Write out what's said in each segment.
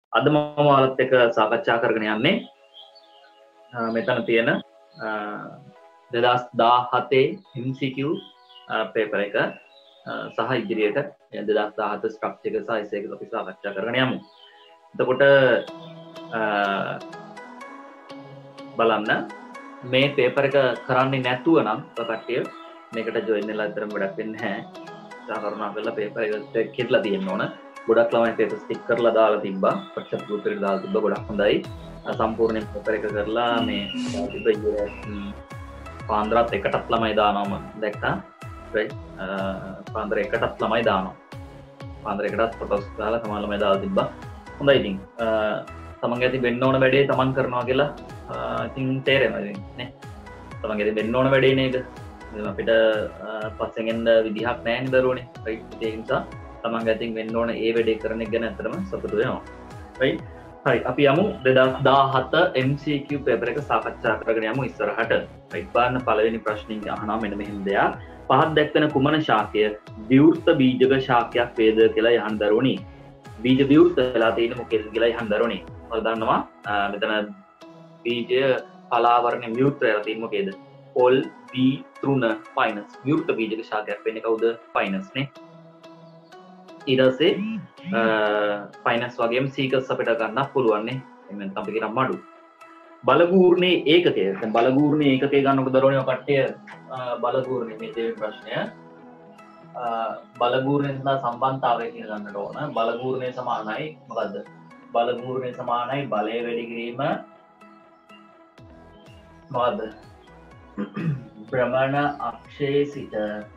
අද මම ඔයාලත් එක්ක සාකච්ඡා කරගෙන යන්නේ මෙතන තියෙන 2017 MCQ පේපර් එක සහ ඉදිරියට 2017 ස්ට්‍රක්චර් එක සහ ඒක අපි සාකච්ඡා කරගෙන යමු. එතකොට බලන්න මේ පේපර් එක කරන්නේ නැතුව නම් කට්ටිය මේකට ජොයින් වෙලා අතරම වැඩක් වෙන්නේ නැහැ. සාකරණා කරලා පේපර් එක කෙట్లా තියෙන්න ඕන. ගොඩක් ළමයි පේපර් ස්ටික් කරලා දාලා තිබ්බා. WhatsApp group එකට දාලා තිබ්බා. ගොඩක් හොඳයි. සම්පූර්ණ පේපර් එක කරලා මේ පාන්දරත් එකටත් ළමයි දානවම දැක්කා. right පාන්දර එකටත් ළමයි දානවා. පාන්දර එකටත් ෆොටෝස් දාලා තමයි ළමයි දාලා තිබ්බා. හොඳයි ඉතින් තමන්ගේ ඇති වෙන්න ඕන වැඩේ තමන් කරනවා කියලා ඉතින් තේරෙනවා ඉතින් නේ. තමන්ගේ ඇති වෙන්න ඕන වැඩේ නේද? අපිට පස්සෙන් එන්න විදිහක් නැහැ නේද දරුවනේ. right ඒ නිසා තමන්ගේ ඇතින් වෙන්න ඕන ඒ වැඩේ කරන එක ගැන අතරම සතුටු වෙනවා. right හරි අපි යමු 2017 MCQ පේපර් එක සාකච්ඡා කරගෙන යමු ඉස්සරහට. right බලන්න පළවෙනි ප්‍රශ්نين අහනවා මෙන්න මෙහෙම දෙයක්. පහත් දැක්වෙන කුමන ශාකය විවෘත බීජක ශාකයක් වේද කියලා යහන් දරුවනි. බීජ විවෘත වෙලා තියෙන මොකේද කියලා යහන් දරුවනි. ඔයාලා දන්නවා මෙතන බීජය පලාවරණය විවෘත වෙලා තියෙන මොකේද? පොල් බී තෘණ පයිනස් විවෘත බීජක ශාකයක් වෙන්නේ කවුද? පයිනස් නේ. ඊට පස්සේ ෆයිනස් වගේම සීකස් අපිට ගන්නත් පුළුවන් නේ. එමෙන් අපි කියන මඩු. බලගූර්ණයේ ඒකකය. දැන් බලගූර්ණයේ ඒකකය ගන්නකොට දරුවනේ කට්ටිය බලගූර්ණයේ මේ දෙවෙනි ප්‍රශ්නය. බලගූර්ණය සඳහා සම්බන්ධතාවය කියන ගන්නට ඕන. බලගූර්ණය සමානයි මොකද්ද? බලගූර්ණය සමානයි බලය වැඩි කිරීම මොකද්ද? භ්‍රමණ අක්ෂයේ සිට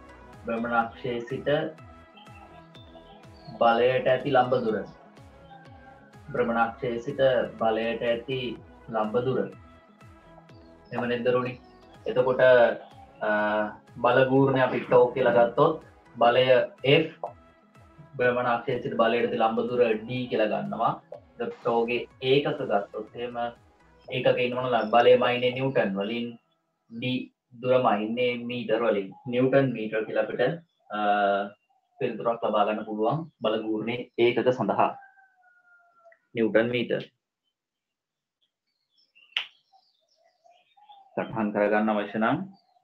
බලයට ඇති ලම්බ දුර. භ්‍රමණාක්ෂයේ සිට බලයට ඇති ලම්බ දුර. එහෙම නේද දරුවනි? එතකොට බලගූර්ණය අපි ටෝ කියලා ගත්තොත් බලය F භ්‍රමණාක්ෂයේ සිට බලයට ඇති ලම්බ දුර D කියලා ගන්නවා. ටෝගේ ඒකක ගත්තොත් එහෙම ඒකක ඉන්නවනම් බලයම ඉන්නේ නිව්ටන් වලින් D දුරම ඉන්නේ මීටර වලින්. නිව්ටන් මීටර කියලා අපිට පිළිතුරක් ලබා ගන්න පුළුවන් බලගූර්ණයේ ඒකක සඳහා. Newton metre. සටහන් කරගන්න අවශ්‍ය නම්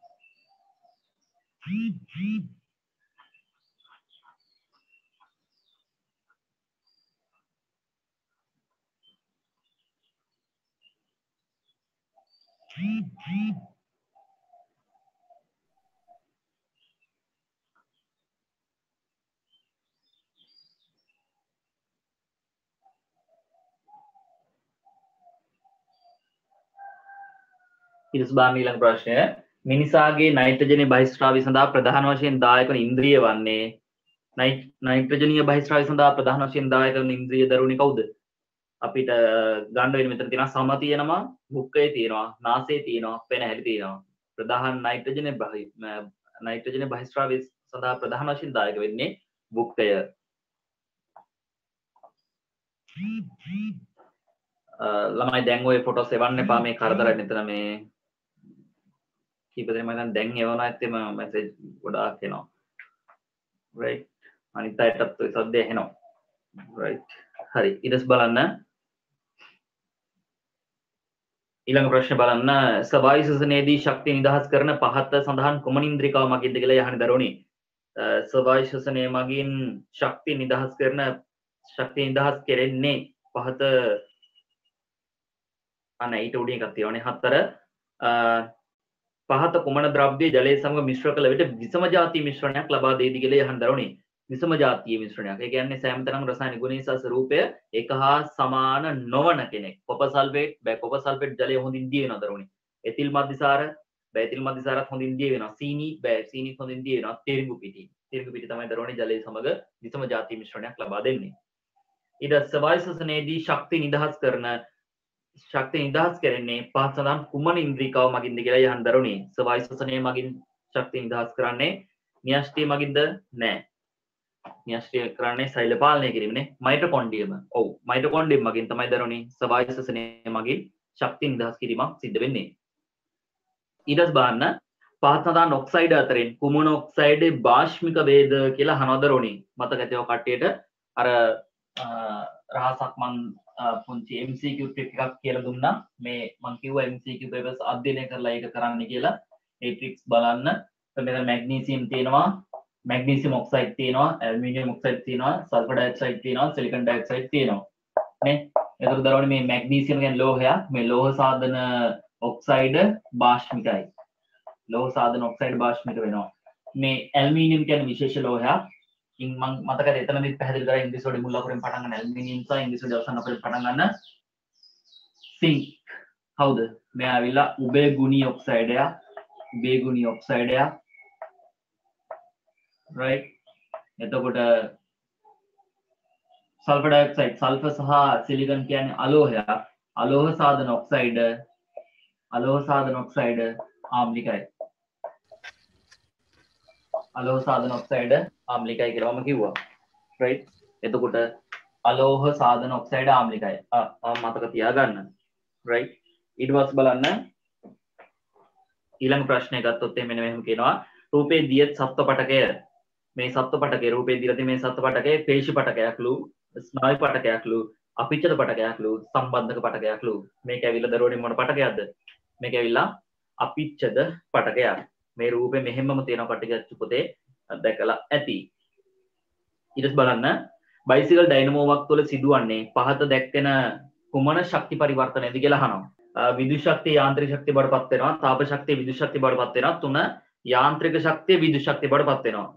ඊළඟ ප්‍රශ්නය මිනිසාගේ නයිට්‍රජනීය බහිස්රාවය සඳහා ප්‍රධාන වශයෙන් දායක වන ඉන්ද්‍රිය වන්නේ නයිට්‍රජනීය බහිස්රාවය සඳහා ප්‍රධාන වශයෙන් දායක වන ඉන්ද්‍රිය දරුවනි කවුද? අපිට ගන්න වෙන මෙතන තියෙනවා සම තියෙනවා, මුඛය තියෙනවා, නාසය තියෙනවා, පෙනහැලි තියෙනවා. ප්‍රධාන නයිට්‍රජනීය බහිස්රාවය සඳහා ප්‍රධාන වශයෙන් දායක වෙන්නේ මුඛය. ළමයි දැන් ඔය ෆොටෝස් එවන්න එපා මේ කරදරයි මෙතන මේ කීප දෙනෙක් මම දැන් එවනවා ඇත්තෙම මැසේජ් ගොඩාක් එනවා. right අනිත් අයටත් ඔය සද්ද එනවා. right හරි ඊටස් බලන්න ඊළඟ ප්‍රශ්න බලන්න සවායු ශ්වසනයේදී ශක්තිය නිදහස් කරන පහත සඳහන් කුමන ඉන්ද්‍රිකාව මගින්ද කියලා යහන දරුවනි. සවායු ශ්වසනය මගින් ශක්තිය නිදහස් කෙරෙන්නේ පහත අන්න ඊට උඩින් එකක් තියෙනවානේ 4 පහත කුමන ද්‍රව්‍ය ජලයේ සමග මිශ්‍ර කළ විට විසම ಜಾතිය මිශ්‍රණයක් ලබා දෙයිද කියලා යහන් දරුවනි. විසම ಜಾතිය මිශ්‍රණයක්. ඒ කියන්නේ සෑම තැනම රසායනික ගුණය සහ ස්වරූපය එක හා සමාන නොවන කෙනෙක්. කොපර් සල්ෆේට් ජලය හොඳින් දිය වෙනවා දරුවනි. එතිල් මද්දිසාර එතිල් මද්දිසාරත් හොඳින් දිය වෙනවා. සීනි හොඳින් දිය වෙනවා. තෙරිඟු පිටි තමයි දරුවනි ජලයේ සමග විසම ಜಾතිය මිශ්‍රණයක් ලබා දෙන්නේ. ඊට සවායු ශ්වසනයේදී ශක්තිය නිදහස් කරන්නේ පහත සඳහන් කුමන ඉන්ද්‍රිකාව මගින්ද කියලා යහන් දරුවනි. සවායු ශ්වසනය මගින් ශක්තිය නිදහස් කරන්නේ න්‍යෂ්ටිය මගින්ද? නෑ. න්‍යෂ්ටිය කරන්නේ සෛල පාලනය කිරීමනේ. මයිටොකොන්ඩ්‍රියම. ඔව් මයිටොකොන්ඩ්‍රියම් මගින් තමයි දරුවනි සවායු ශ්වසනය මගින් ශක්තිය නිදහස් කිරීමක් සිද්ධ වෙන්නේ. ඊටස් බලන්න පහත සඳහන් ඔක්සයිඩ් අතරින් කුමන ඔක්සයිඩේ භාෂ්මික වේද කියලා අහනවා දරුවනි. මතක ඇතිව කට්ටියට අර රහසක් මං පුංචි MCQ ට්‍රික් එකක් කියලා දුන්නා. මේ මං කිව්වා MCQ papers අධ්‍යයනය කරලා ඒක කරන්න කියලා. ඒ ට්‍රික්ස් බලන්න. මෙතන මැග්නීසියම් තියෙනවා, මැග්නීසියම් ඔක්සයිඩ් තියෙනවා, ඇලුමිනියම් ඔක්සයිඩ් තියෙනවා, සල්ෆර් ඩයොක්සයිඩ් තියෙනවා, සිලිකන් ඩයොක්සයිඩ් තියෙනවා. නේ? එතකොට දරවනේ මේ මැග්නීසියම් කියන්නේ ලෝහයක්. මේ ලෝහ සාධන ඔක්සයිඩ් භාෂ්මිකයි. ලෝහ සාධන ඔක්සයිඩ් භාෂ්මික වෙනවා. මේ ඇලුමිනියම් කියන්නේ විශේෂ ලෝහයක්. ඉන් මම මතකද එතනදිත් පැහැදිලි කරා ඉංග්‍රීසි වලින් මුල් අකුරෙන් පටන් ගන්න ඇලුමිනියම් සහ ඉංග්‍රීසි වලින් අවසන් අකුරෙන් පටන් ගන්න සිංක්. හවුද? මේ ආවිලා උභය ගුණී ඔක්සයිඩ් එක. උභය ගුණී ඔක්සයිඩ් එක. right. එතකොට සල්ෆර් ඩයොක්සයිඩ් සල්ෆර් සහ සිලිකන් කියන්නේ අලෝහයක්. අලෝහ සාධන ඔක්සයිඩ් ආම්ලිකයි. අලෝහ සාධන ඔක්සයිඩ් ආම්ලිකයි කියලා මම කිව්වා. right. එතකොට අලෝහ සාධන ඔක්සයිඩ් ආම්ලිකයි. මතක තියාගන්න. right. ඊට පස්සේ බලන්න ඊළඟ ප්‍රශ්නය ගත්තොත් මෙන්න මෙහෙම කියනවා රූපේ දියත් සත්ව පටකය. මේ සත්ව පටකය රූපේ දීලා තියෙන මේ සත්ව පටකය පේශි පටකයක්ලු, ස්නායු පටකයක්ලු, අපිච්ඡද පටකයක්ලු, සම්බන්ධක පටකයක්ලු. මේක ඇවිල්ලා දරුවනේ මොන පටකයක්ද? මේක ඇවිල්ලා අපිච්ඡද පටකයක්. මේ රූපේ මෙහෙමම තියෙන පටකයක් පොතේ දැකලා ඇති. ඊට බලන්න බයිසිකල් ඩයිනමෝවක් තුළ සිදුවන්නේ පහත දැක්වෙන කුමන ශක්ති පරිවර්තනයද කියලා අහනවා. විදුලි ශක්තිය යාන්ත්‍රික ශක්තිය බවට පත් වෙනවා. තාප ශක්තිය විදුලි ශක්තිය බවට පත් වෙනවා. 3 යාන්ත්‍රික ශක්තිය විදුලි ශක්තිය බවට පත් වෙනවා.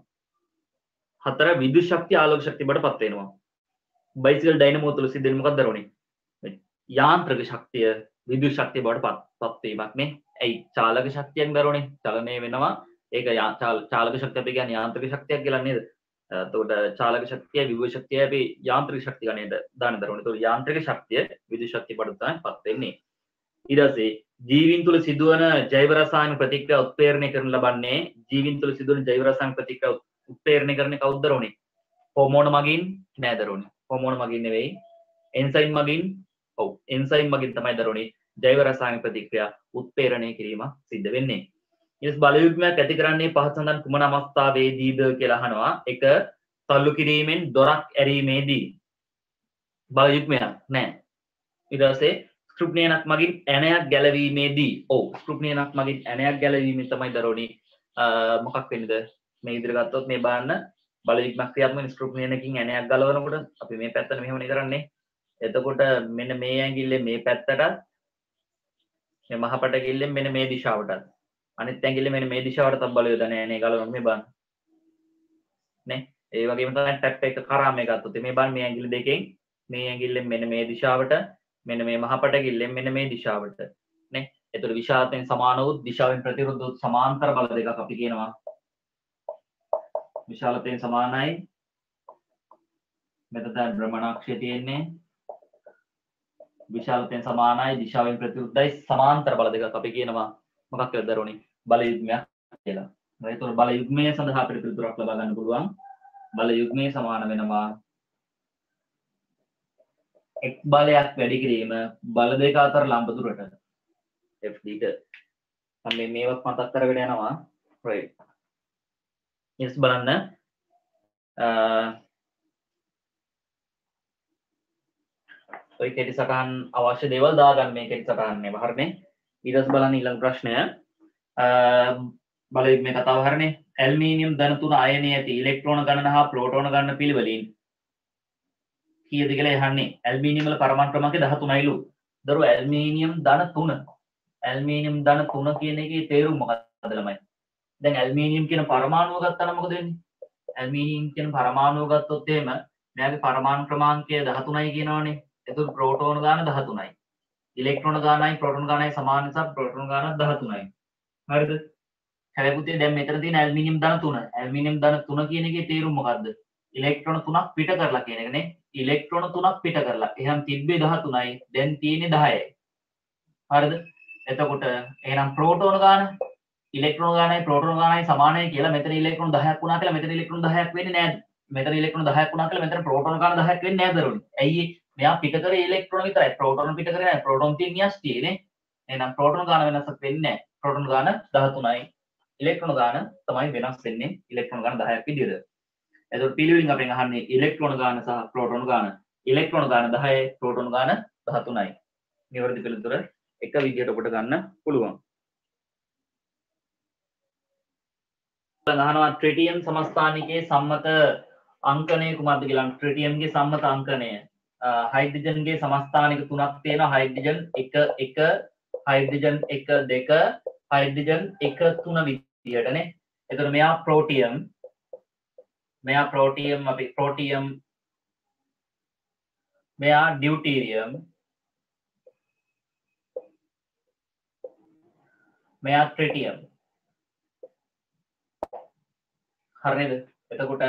4 විදුලි ශක්තිය ආලෝක ශක්තිය බවට පත් වෙනවා. බයිසිකල් ඩයිනමෝ තුළ සිදුවෙන්නේ මොකක්ද දරුවනේ? යාන්ත්‍රික ශක්තිය විදුලි ශක්තිය බවට පත් වීමක් නේ. ඇයි චාලක ශක්තියෙන් දරුවනේ චලනය වෙනවා. ඒක චාලක ශක්තිය අපි කියන්නේ යාන්ත්‍රික ශක්තියක් කියලා නේද? එතකොට චාලක ශක්තිය විදුලි ශක්තිය අපි යාන්ත්‍රික ශක්තිය ගන්නේද දාන දරුවනේ. එතකොට යාන්ත්‍රික ශක්තිය විදුලි ශක්තිය බවට තමයි පත් වෙන්නේ. ඊට පස්සේ ජීවීන් තුළ සිදුවන ජෛව රසායන ප්‍රතික්‍රියා උත්ප්‍රේරණය කරන ලබන්නේ ජීවීන් තුළ සිදුවන ජෛව රසායන ප්‍රතික්‍රියා උත්ප්‍රේරණය කරන්නේ කවුද දරුවනේ? හෝමෝන මගින් නෑ දරුවනේ. හෝමෝන මගින් නෙවෙයි. එන්සයිම් මගින්. ඔව් එන්සයිම් මගින් තමයි දරුවනේ ජෛව රසායන ප්‍රතික්‍රියා උත්ප්‍රේරණය කිරීම සිද්ධ වෙන්නේ. ඊට බලයුග්මයක් ඇති කරන්නේ පහත සඳහන් කුමන අවස්ථාවේදීද කියලා අහනවා. එක තල්ලු කිරීමෙන් දොරක් ඇරීමේදී. බලයුග්මයක් නෑ. ඊට පස්සේ ස්ක්‍රුප්නියනක් මගින් ඇණයක් ගැලවීමේදී. ඔව් ස්ක්‍රුප්නියනක් මගින් ඇණයක් ගැලවීමෙන් තමයි දරුවනේ මොකක් වෙන්නේද? මේ ඉදිරිය ගත්තොත් මේ බලන්න බලයුග්මක් ක්‍රියාත්මක ස්ක්‍රුප්නියනකින් ඇණයක් ගලවනකොට අපි මේ පැත්තට මෙහෙමනේ කරන්නේ. එතකොට මෙන්න මේ ඇඟිල්ලෙන් මේ පැත්තට මේ මහපට ඇඟිල්ලෙන් මෙන්න මේ දිශාවට අනිත් ඇඟිල්ලෙන් මෙන්න මේ දිශාවට තම බලය යොදන්නේ ඇණේ ගලවන මේ බලන්න. නේ? ඒ වගේම තමයි ටැප් එක කරා මේ ගත්තොත් මේ බලන්න මේ ඇඟිල්ල දෙකෙන් මේ ඇඟිල්ලෙන් මෙන්න මේ දිශාවට මෙන්න මේ මහපට ඇඟිල්ලෙන් මෙන්න මේ දිශාවට නේ. එතකොට විශාලයෙන් සමාන වූ දිශාවෙන් ප්‍රතිවිරුද්ධ වූ සමාන්තර බල දෙකක් අපි කියනවා. විශාලයෙන් සමානයි. මෙතන තමයි භ්‍රමණාක්ෂය තියෙන්නේ. විශාලයෙන් සමානයි දිශාවෙන් ප්‍රතිවිරුද්ධයි සමාන්තර බල දෙකක් අපි කියනවා මොකක් කියලාද දරුවනේ? බල යුග්මයක් කියලා. ඒතකොට බල යුග්මය සඳහා අපිට පිළිතුරක් ලබා ගන්න පුළුවන්. බල යුග්මය සමාන වෙනවා එක් බලයක් වැඩි කිරීම බල දෙක අතර ලම්බ දුරට FD ට. මම මේවත් මතක් කරගෙන යනවා. right. ඊට බලන්න ඔය කෙටි සටහන් අවශ්‍ය දේවල් දාගන්න මේ කෙටි සටහන්නේ වහරනේ. ඊට පස්සේ බලන්න ඊළඟ ප්‍රශ්නය බලයුග් මේ කතාව හරනේ. ඇල්මීනියම් ධන 3 අයනයේ ඇති ඉලෙක්ට්‍රෝන ගණන හා ප්‍රෝටෝන ගණන පිළිවෙලින් කීයද කියලා අහන්නේ. ඇල්මීනියම් වල පරමාණු ක්‍රමාංකය 13යිලු. දරුවෝ ඇල්මීනියම් ධන 3. ඇල්මීනියම් ධන 3 කියන එකේ තේරුම මොකක්ද ළමයි? දැන් ඇල්මීනියම් කියන පරමාණුව ගත්තා නම් මොකද වෙන්නේ? ඇල්මීනියම් කියන පරමාණුව ගත්තොත් එහෙම මෙයාගේ පරමාණු ක්‍රමාංකය 13යි කියනවනේ. එතකොට ප්‍රෝටෝන ගාන 13යි. ඉලෙක්ට්‍රෝන ගානයි ප්‍රෝටෝන ගානයි සමාන නිසා ප්‍රෝටෝන ගාන 13යි. හරිද? හැබැයි පුතේ දැන් මෙතන තියෙන ඇල්මීනියම් ධන 3. ඇල්මීනියම් ධන 3 කියන එකේ තේරුම මොකද්ද? ඉලෙක්ට්‍රෝන 3ක් පිට කරලා කියන එකනේ. ඉලෙක්ට්‍රෝන 3ක් පිට කරලා. එහෙනම් තිබ්බේ 13යි. දැන් තියෙන්නේ 10යි. හරිද? එතකොට එහෙනම් ප්‍රෝටෝන ගාන ඉලෙක්ට්‍රෝන ගානයි ප්‍රෝටෝන ගානයි සමානයි කියලා මෙතන ඉලෙක්ට්‍රෝන 10ක් වුණා කියලා මෙතන ඉලෙක්ට්‍රෝන 10ක් වෙන්නේ නැහැ. මෙතන ඉලෙක්ට්‍රෝන 10ක් වුණා කියලා මෙතන ප්‍රෝටෝන ගාන 10ක් වෙන්නේ නැහැ දරුවනේ. ඇයි මෙයා පිට කරේ ඉලෙක්ට්‍රෝන විතරයි. ප්‍රෝටෝන පිට කරේ නැහැ. ප්‍රෝටෝන තියෙන න්‍යෂ්ටියනේ. එහෙනම් ප්‍රෝටෝන ගාන වෙනසක් වෙන්නේ නැහැ. ප්‍රෝටෝන ගාන 13යි. ඉලෙක්ට්‍රෝන ගාන තමයි වෙනස් වෙන්නේ. ඉලෙක්ට්‍රෝන ගාන 10ක් විදිහට. එතකොට පිළිවෙලින් අපෙන් අහන්නේ ඉලෙක්ට්‍රෝන ගාන සහ ප්‍රෝටෝන ගාන. ඉලෙක්ට්‍රෝන ගාන 10යි ප්‍රෝටෝන ගාන 13යි. නිවැරදි පිළිතුර එක විදියට ඔබට ගන්න පුළුවන්. අහනවා ට්‍රිටියම් සමස්ථානිකයේ සම්මත අංකණය කුමක්ද කියලා. ට්‍රිටියම්ගේ සම්මත අංකණය හයිඩ්‍රජන්ගේ සමස්ථානික තුනක් තියෙනවා. හයිඩ්‍රජන් 1 1 හයිඩ්‍රජන් 1 2 හයිඩ්‍රජන් 1 3 විදියටනේ. එතකොට මෙයා ප්‍රෝටියම් අපි ප්‍රෝටියම් මෙයා ඩියුටීරියම් මෙයා ට්‍රිටියම්. හරිද? එතකොට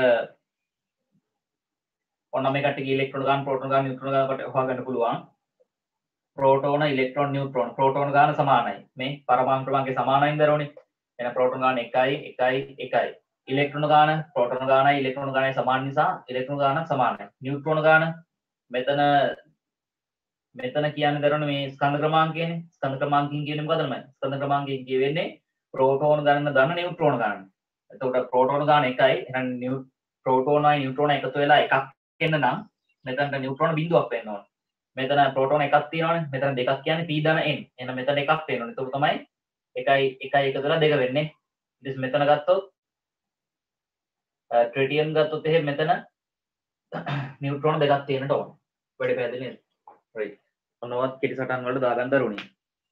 ඔන්න මේ කට්ටියගේ ඉලෙක්ට්‍රෝන ගාන ප්‍රෝටෝන ගාන නියුට්‍රෝන ගාන කොට හොයාගන්න පුළුවන්. ප්‍රෝටෝන ඉලෙක්ට්‍රෝන නියුට්‍රෝන ප්‍රෝටෝන ගාන සමානයි. මේ පරමාණු ක්‍රමාංකේ සමානයින් දරෝනේ. එහෙනම් ප්‍රෝටෝන ගාන 1යි 1යි 1යි. ඉලෙක්ට්‍රෝන ගාන ප්‍රෝටෝන ගානයි ඉලෙක්ට්‍රෝන ගානයි සමාන නිසා ඉලෙක්ට්‍රෝන ගාන සමානයි. නියුට්‍රෝන ගාන මෙතන කියන්නේ දරෝනේ මේ ස්කන්ධ ක්‍රමාංකයනේ. ස්කන්ධ ක්‍රමාංකයෙන් කියන්නේ මොකද තමයි? ස්කන්ධ ක්‍රමාංකයෙන් කියවෙන්නේ ප්‍රෝටෝන ගාන දන්න නියුට්‍රෝන ගාන. එතකොට ප්‍රෝටෝන ගාන 1යි. එහෙනම් ප්‍රෝටෝනයි නියුට්‍රෝනයි එකතු වෙලා එකක් එන්න නම් මෙතනට නියුට්‍රෝන බිඳුවක් වෙන්න ඕන. මෙතන ප්‍රෝටෝන එකක් තියෙනවනේ. මෙතන දෙකක් කියන්නේ p ධන n. එහෙනම් මෙතන එකක් වෙන්න ඕනේ. ඒක තමයි 1යි 1යි එකතු වෙලා 2 වෙන්නේ. ඊට මෙතන ගත්තොත් ට්‍රිටියම් ගත්තොත් එහෙම මෙතන නියුට්‍රෝන දෙකක් තියෙන්නට ඕන. වැඩි පැහැදිලි නේද? right. මොනවත් කෙටි සටහන් වලට දාගන්න දරුණේ.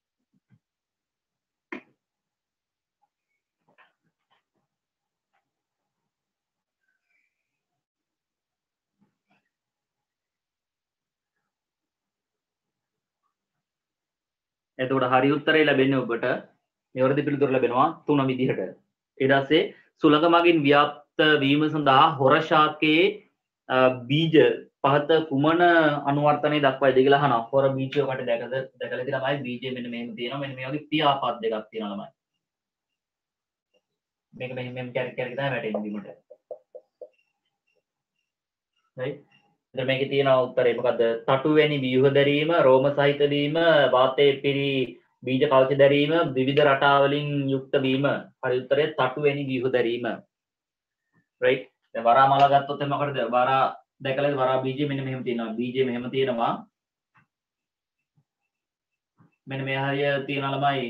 එතකොට හරි උත්තරේ ලැබෙන්නේ ඔබට නිවැරදි පිළිතුර ලැබෙනවා 3 විදිහට. ඊට පස්සේ සුළඟ මගින් ව්‍යාප්ත වීම සඳහා හොර ශාකයේ බීජ පහත කුමන අනුවර්තනය දක්වයිද කියලා අහනවා. හොර බීජය කට දැකලා ඉතින් ළමයි බීජය මෙන්න මෙහෙම තියෙනවා. මෙන්න මේ වගේ පියාපත් දෙකක් තියෙනවා ළමයි. මේක මෙහෙම කැරි කැරි තමයි වැටෙන්නේ බිමට. right. ඉතින් මේකේ තියෙන උත්තරේ මොකද්ද? තටුවැනි ව්‍යුහ දැරීම, රෝම සහිත වීම, වාතයේ පිරි බීජ කවච දැරීම, විවිධ රටාවලින් යුක්ත වීම. හරි උත්තරේ තටුවැනි ව්‍යුහ දැරීම. right. දැන් වරා මල ගත්තොත් එහම මොකටද? වරා දැකලාද වරා බීජය මෙන්න මෙහෙම තියෙනවා. බීජය මෙහෙම තියෙනවා. මෙන්න මේ හරිය තියෙන ළමයි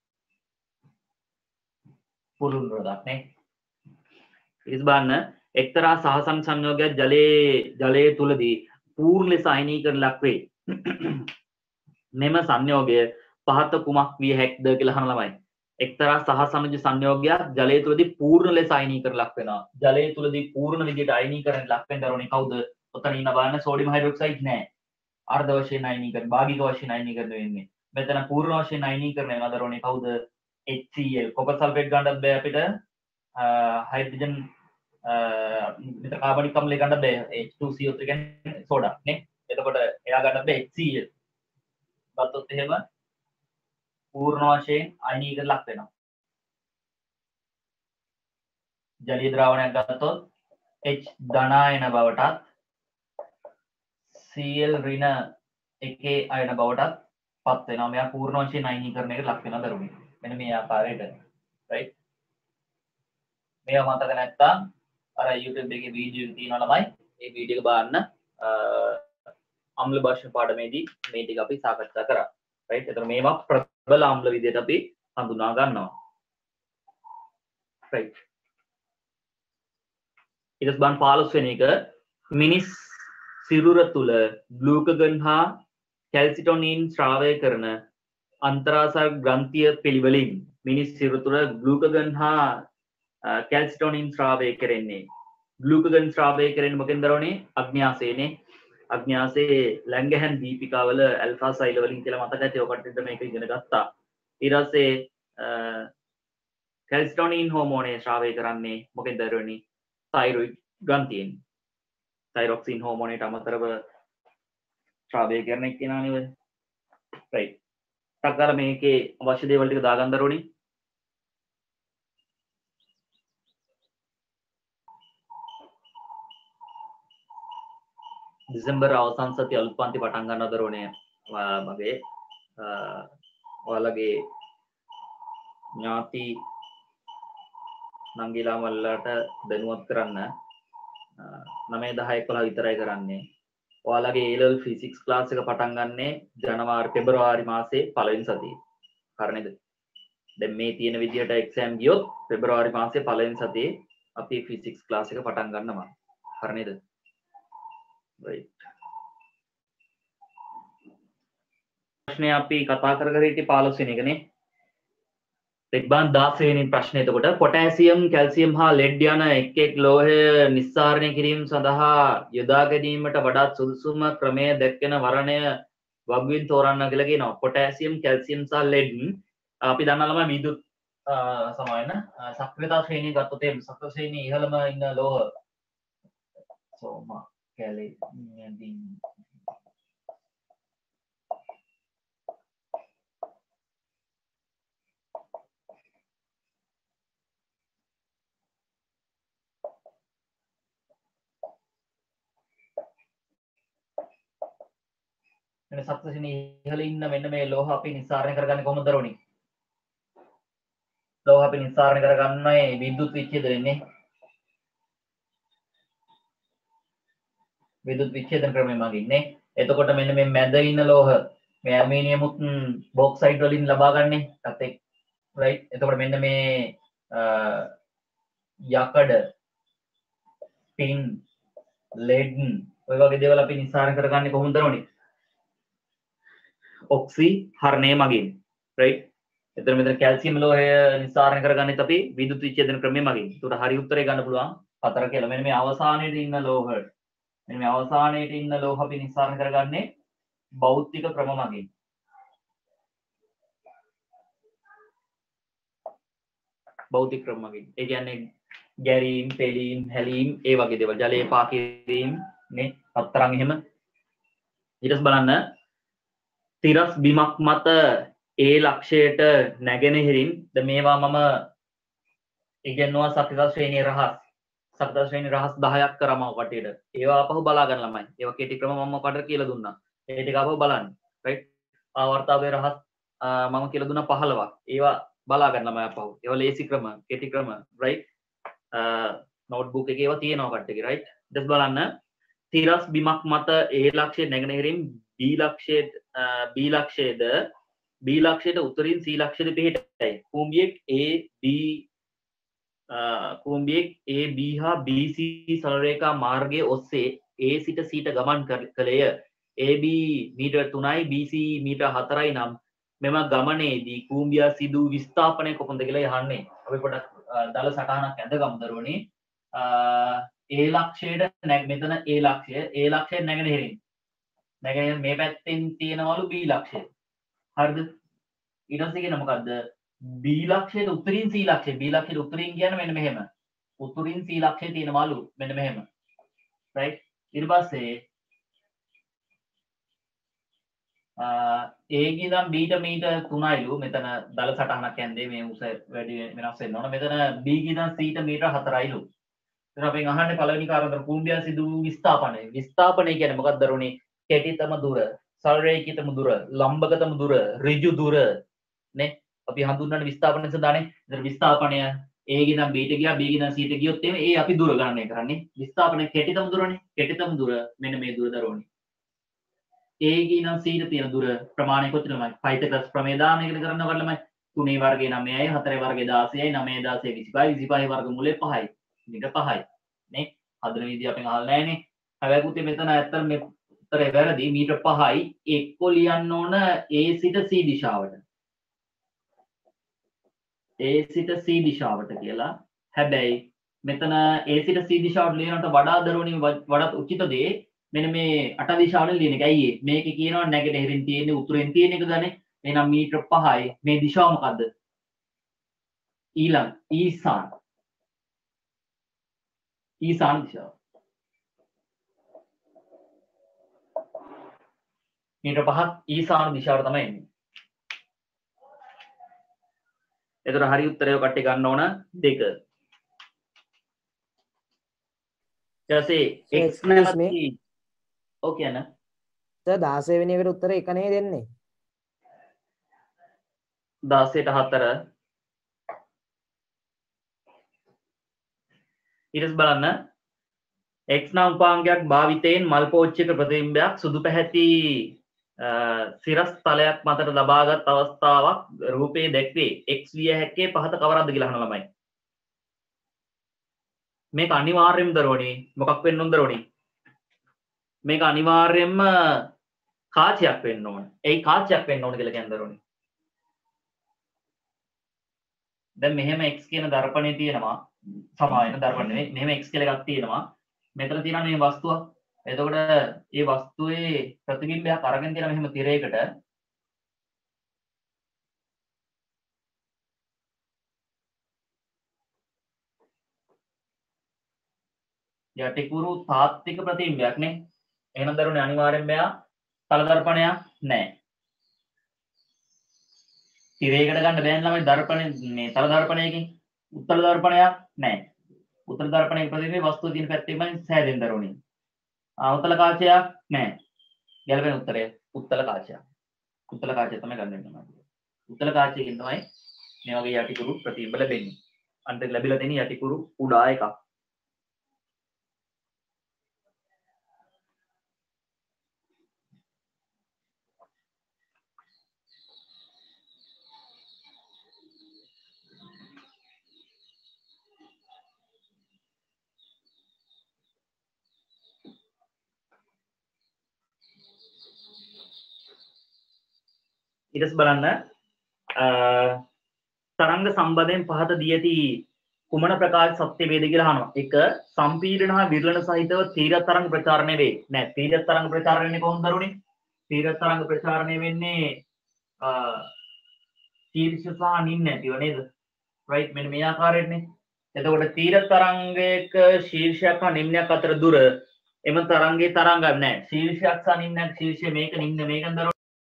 පුළුල් රොදක් නේ. ඉතින් බලන්න එක්තරා සහසන් සංයෝගයක් ජලයේ තුලදී පූර්ණ ලෙස අයනීකරණ ලක් වේ. මෙම සංයෝගය පහත කුමක් විය හැක්ද කියලා අහන ළමයි. එක්තරා සහසනජ සංයෝගයක් ජලයේ තුලදී පූර්ණ ලෙස අයනීකරණ ලක් වෙනවා. ජලයේ තුලදී පූර්ණ විදිහට අයනීකරණ ලක් වෙන දරුවනේ කවුද? ඔතන ඉන්න බලන්න සෝඩියම් හයිඩ්‍රොක්සයිඩ් නෑ. අර්ධ වශයෙන් අයනීකරණ, භාගික වශයෙන් අයනීකරණ වෙන්නේ. මෙතන පූර්ණ වශයෙන් අයනීකරණ වෙනවා දරුවනේ කවුද? HCl. කොපර් සල්ෆේට් ගන්නත් බෑ අපිට. හයිඩ්‍රජන් මෙතන කාබනික් අම්ලය ගන්න බෑ. H2CO3 කියන්නේ සෝඩා නේ. එතකොට එයා ගන්න බෑ HCl. ගත්තොත් එහෙම පූර්ණ වශයෙන් අයනීකරණ ලක් වෙනවා. ජලීය ද්‍රාවණයක් ගත්තොත් H ධනායන බවටත් Cl ඍණ එකේ අයන බවටත් පත් වෙනවා. මෙයා පූර්ණ වශයෙන් අයනීකරණයකට ලක් වෙනවා දරුවනේ. මෙන්න මේ ආකාරයට. right. මේවා මතක නැත්තම් අර YouTube එකේ වීඩියෝ තියෙනවා ළමයි. ඒ වීඩියෝ එක බලන්න. අම්ල භාෂා පාඩමේදී මේ ටික අපි සාකච්ඡා කරා. right. එතන මේවා ප්‍රබල අම්ල විදිහට අපි හඳුනා ගන්නවා. right. ඊට පස්සේ බලන්න 15 වෙනි එක මිනිස් සිරුර තුල ග්ලූකගන් හා කැල්සිටොනින් ශ්‍රාවය කරන අන්තරාසාර ග්‍රන්ථිය පිළිවෙලින් මිනිස් සිරුර තුල ග්ලූකගන් හා කැල්සිටොනින් ශ්‍රාවය කරන්නේ. ග්ලූකගන් ශ්‍රාවය කරන්නේ මොකෙන්ද දරෝනේ? අග්න්‍යාසයනේ. අග්න්‍යාසයේ ලැංගහන් දීපිකාවල ඇල්ෆා සෛල වලින් කියලා මතක ඇති. ඔකට මේක ඉගෙන ගත්තා. ඊට පස්සේ කැල්සිටොනින් හෝමෝනය ශ්‍රාවය කරන්නේ මොකෙන්ද දරෝනේ? තයිරොයිඩ් ග්‍රන්ථියෙන්. තයිරොක්සින් හෝමෝනයට අමතරව ශ්‍රාවය කරන එක්කෙනා නේද? right. ටක්කර මේකේ අවශ්‍ය දේවල් ටික දාගන්න දරුවනේ. දෙසැම්බර් අවසන් සතිය අලුත් පන්ති පටන් ගන්න දරුවනේ. මගේ ඔයාලගේ ඥාති නංගිලා මල්ලාට දැනුවත් කරන්න 9 10 11 විතරයි කරන්නේ. ඔයාලගේ A level physics class එක පටන් ගන්නේ ජනවාරි පෙබරවාරි මාසේ පළවෙනි සතියේ. හරිනේද? දැන් මේ තියෙන විදියට exam ගියොත් පෙබරවාරි මාසේ පළවෙනි සතියේ අපි physics class එක පටන් ගන්නවා. හරිනේද? right. ප්‍රශ්නේ අපි කතා කර හිටියේ 15 වෙනි එකනේ. එක්බන් 16 වෙනි ප්‍රශ්නේ. එතකොට පොටෑසියම්, කැල්සියම් හා ලෙඩ් යන එක් ලෝහය නිස්සාරණය කිරීම සඳහා යොදා ගැනීමට වඩාත් සුදුසුම ක්‍රමය දැක්වෙන වර්ණය වගුවෙන් තෝරන්න කියලා කියනවා. පොටෑසියම්, කැල්සියම් සහ ලෙඩ් අපි දන්නා ළමයි විදුත් සමාන සක්‍රියතා ශ්‍රේණිය ගත්තොත් එම් සක්‍රිය ශ්‍රේණියේ ඉහළම ඉන්න ලෝහ සෝම කැලේ මෙන්න සක්‍රිය ශ්‍රේණියේ ඉහළ ඉන්න මෙන්න මේ ලෝහ අපි නිස්සාරණය කරගන්නේ කොහොමද දරුවනි? ලෝහ අපි නිස්සාරණය කරගන්නේ විද්‍යුත් විච්ඡේදනයනේ. විද්‍යුත් විච්ඡේදන ක්‍රමයෙන් මගින්නේ. එතකොට මෙන්න මේ මැද ඉන්න ලෝහ මේ ඇල්මීනියම් උත් බොක්සයිඩ් වලින් ලබා ගන්නේ තත් right. එතකොට මෙන්න මේ යකඩ ටින් ලෙඩ් ඔය වගේ දේවල් අපි නිස්සාරණය කරගන්නේ කොහොමද දරුවනි? ඔක්සි හරණය මගින් right. එතන මෙතන කැල්සියම් ලෝහය නිස්සාරණය කරගන්නෙත් අපි විද්‍යුත් විච්ඡේදන ක්‍රමය මගින්. ඒකට හරි උත්තරේ ගන්න පුළුවන් 4 කියලා. මෙන්න මේ අවසානයේ ඉන්න ලෝහ මෙන්න මේ අවසානයේ ඉන්න ලෝහ අපි නිස්සාරණය කරගන්නේ භෞතික ක්‍රම මගින්. භෞතික ක්‍රම මගින්. ඒ කියන්නේ ගැරීම්, පෙලීම්, හැලීම් ඒ වගේ දේවල්. ජලයේ පා කිරීම නේ පතරන් එහෙම. ඊට පස්සේ බලන්න තිරස් බිමක් මත ඒ ලක්ෂයට නැගෙනහිරින් ද මේවා මම ඉගෙනුවා සක්‍රියතා ශ්‍රේණියේ රහස්. සක්‍රියතා ශ්‍රේණියේ රහස් 10ක් කරම කටියට. ඒවා අපහු බලා ගන්න ළමයි. ඒවා කෙටි ක්‍රම මම ඔකට කියලා දුන්නා. ඒ ටික අපහු බලන්න. right. ආවර්තාවයේ රහස් මම කියලා දුන්නා 15ක්. ඒවා බලා ගන්න ළමයි අපහු. ඒවා ලේසි ක්‍රම, කෙටි ක්‍රම right. නෝට්බුක් එකේ ඒවා තියෙනවා කට්ටියගේ right. ඊට බලන්න තිරස් බිමක් මත ඒ ලක්ෂයේ නැගෙනහිරින් B ලක්ෂයට උත්තරින් C ලක්ෂයට පිහිටයි. කුඹියෙක් A B හා BC සරල රේඛා මාර්ගයේ ඔස්සේ A සිට C ට ගමන් කළේය. AB මීටර් 3යි BC මීටර් 4යි නම් මෙම ගමනේදී කුඹියා සිදු විස්ථාපනය කොපමණද කියලා යහන්නේ. අපි පොඩක් දල සටහනක් ඇඳගමු දරුවනේ. A ලක්ෂයට මෙතන A ලක්ෂය නැගෙනහිරින් මේ පැත්තෙන් තියෙනවලු B ලක්ෂය. හරිද? ඊට පස්සේ කියන මොකද්ද? B ලක්ෂයට උත්තරින් C ලක්ෂය. B ලක්ෂයට උත්තරින් කියන්නේ මෙන්න මෙහෙම. උත්තරින් C ලක්ෂය තියෙනවලු මෙන්න මෙහෙම. right. ඊට පස්සේ A ගිනම් B ට මීටර් 3යිලු. මෙතන දල සටහනක් ඇන්දේ මේ උස වැඩි වෙනස් වෙන්න ඕන. මෙතන B ගිනම් C ට මීටර් 4යිලු. එතන අපෙන් අහන්නේ පළවෙනි කාරණා කුඹියා සිදු විස්ථාපනය. විස්ථාපනය කියන්නේ මොකක්ද දරුවනේ? කෙටිතම දුර, සරලරේඛිතම දුර, ලම්බකතම දුර, ඍජු දුර නේ අපි හඳුන්වන විස්ථාපනය සඳහානේ. ඒතර විස්ථාපනය A ගිනම් B ට ගියා, B ගිනම් C ට ගියොත් එimhe ඒ අපි දුර ගණනය කරන්නේ. විස්ථාපනය කෙටිතම දුරනේ. කෙටිතම දුර මෙන්න මේ දුර දරුවනේ. A ගිනම් C ට තියෙන දුර ප්‍රමාණය කොච්චරමයි? පයිතග්‍රස් ප්‍රමේය දාන එකද කරනවා ළමයි. 3 වර්ගය 9යි, 4 වර්ගය 16යි, 9 16 25යි, 25 වර්ගමූලය 5යි. මීටර් 5යි නේ. හදන විදිහ අපෙන් අහලා නැහනේ. හැබැයි පුතේ මෙතන ඇත්තට මේ උත්තරේ වැරදි. මීටර් 5යි එක්ක ලියන්න ඕන A සිට C දිශාවට. A සිට C දිශාවට කියලා. හැබැයි මෙතන A සිට C දිශාවට ලියනට වඩා දරුවනේ වඩාත් උචිත දේ මෙන්න මේ අට දිශාවෙන් ලියන එක. ඇයි ඒ? මේකේ කියනවා නැගෙනහිරින් තියෙන්නේ උතුරෙන් තියෙන එකදනේ. එහෙනම් මීටර් 5යි මේ දිශාව මොකද්ද? ඊළඟ ඊසාන දිශාව. මීටර් 5ක් ඊසාන දිශාවට තමයි එන්නේ. එතකොට හරි උත්තරය කට්ටිය ගන්න ඕන 2. ඊට පස්සේ ඕකේ අන සර් 16 වෙනි එකට උත්තරේ එක නේ දෙන්නේ. 16ට 4 ඊට බලන්න X නම් උපාංගයක් භාවිතයෙන් මල් පෝච්චියක ප්‍රතිබිම්බයක් සුදු පැහැති සිරස් තලයක් මතට ලබාගත් අවස්ථාවක් රූපයේ දැක්වේ. X විය හැක්කේ පහත කවරක්ද කියලා අහන ළමයි. මේක අනිවාර්යෙන්ම දරුවනේ මොකක් වෙන්න ඕනද දරුවනේ? මේක අනිවාර්යෙන්ම කාචයක් වෙන්න ඕන. ඒයි කාචයක් වෙන්න ඕන කියලා කියන්නේ දරුවනේ. දැන් මෙහෙම x කියන දර්පණේ තියෙනවා. සමාන දර්පණ නෙවෙයි. මෙහෙම x කියලා එකක් තියෙනවා. මෙතන තියෙනවා මේ වස්තුව. එතකොට මේ වස්තුවේ ප්‍රතිබිම්බයක් අරගෙන තියෙන මෙහෙම තිරයකට යටිකුරු තාත්වික ප්‍රතිබිම්බයක් නේ. එහෙනම් දරුවනේ අනිවාර්යෙන්ම මෙයා තල දර්පණයක් නැහැ. තිරයකට ගන්න බෑනේ ළමයි දර්පණේ මේ තල දර්පණයකින් උත්තර දර්පණයක් නැහැ. උත්තර දර්පණයේ ප්‍රතිබිම්බේ වස්තුව තියෙන පැත්තෙමයි සෑදෙන්න දරුවනේ. උත්තල කාචයක් නැහැ. ගැළපෙන උත්තරය උත්තල කාචයක්. උත්තල කාචය තමයි ගන්න වෙන්නේ. උත්තල කාචයකින් තමයි මේ වගේ යටිකුරු ප්‍රතිබිම්බ ලැබෙන්නේ. අන්තිම ලැබිලා තියෙන යටිකුරු උඩා එකක්. ඊටස් බලන්න තරංග සම්බන්ධයෙන් පහත දී ඇති කුමන ප්‍රකාශ සත්‍ය වේද කියලා අහනවා. එක සම්පීඩන හා විරලන සහිතව තීරක තරංග ප්‍රචාරණය වේ. නෑ තීරක තරංග ප්‍රචාරණය වෙන්නේ කොහොමද දරුවනේ? තීරක තරංග ප්‍රචාරණය වෙන්නේ ශීර්ෂ සහ නිම්න ඇතිව නේද? රයිට් මෙන්න මේ ආකාරයෙන්නේ. එතකොට තීරක තරංගයක ශීර්ෂයක් හා නිම්නයක් අතර දුර එම තරංගයේ තරංගයක් නෑ. ශීර්ෂයක් සහ නිම්නයක් ශීර්ෂය මේක නිම්න මේකෙන් දරුවනේ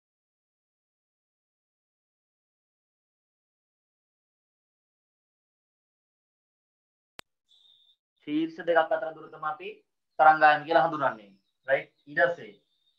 ශීර්ෂ දෙකක් අතර දුර තමයි අපි තරංගායන කියලා හඳුන්වන්නේ. රයිට් ඊට පස්සේ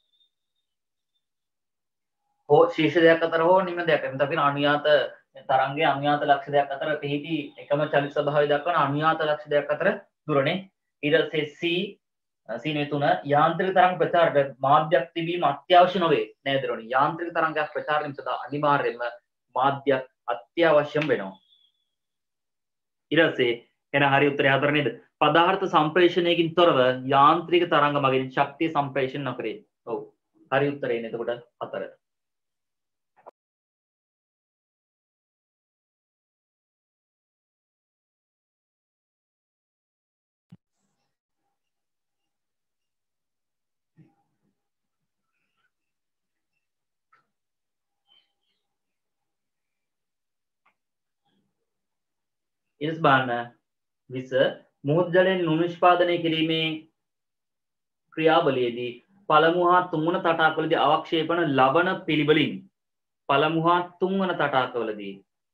ශීර්ෂ දෙකක් අතර හෝ නිම්න දෙකක් එතන අපි අනුයාත තරංගයේ අනුයාත ලක්ෂ දෙකක් අතර පිහිටි එකම චලිත ස්වභාවය දක්වන අනුයාත ලක්ෂ දෙකක් අතර දුරනේ. ඊට පස්සේ C නේ 3 යාන්ත්‍රික තරංග ප්‍රචාරයට මාධ්‍යයක් තිබීම අත්‍යවශ්‍ය නොවේ නේද දරුවනේ? යාන්ත්‍රික තරංගයක් ප්‍රචාරණය සඳහා අනිවාර්යයෙන්ම මාධ්‍යයක් අත්‍යවශ්‍යම වෙනවා. ඊට පස්සේ එන හරි උත්තරය 4 නේද? පදාර්ථ සම්ප්‍රේෂණයකින් තොරව යාන්ත්‍රික තරංග මගින් ශක්තිය සම්ප්‍රේෂණය නොකරේ. ඔව්. හරි උත්තරය එන්නේ එතකොට 4. ඊට බලන්න විස මුහුදු ජලයෙන් ලුණු නිෂ්පාදනය කිරීමේ ක්‍රියාවලියේදී පළමු හා තුන්වන තටාකවලදී අවක්ෂේපන ලබන පිළිවෙලින් පළමු හා තුන්වන තටාකවලදී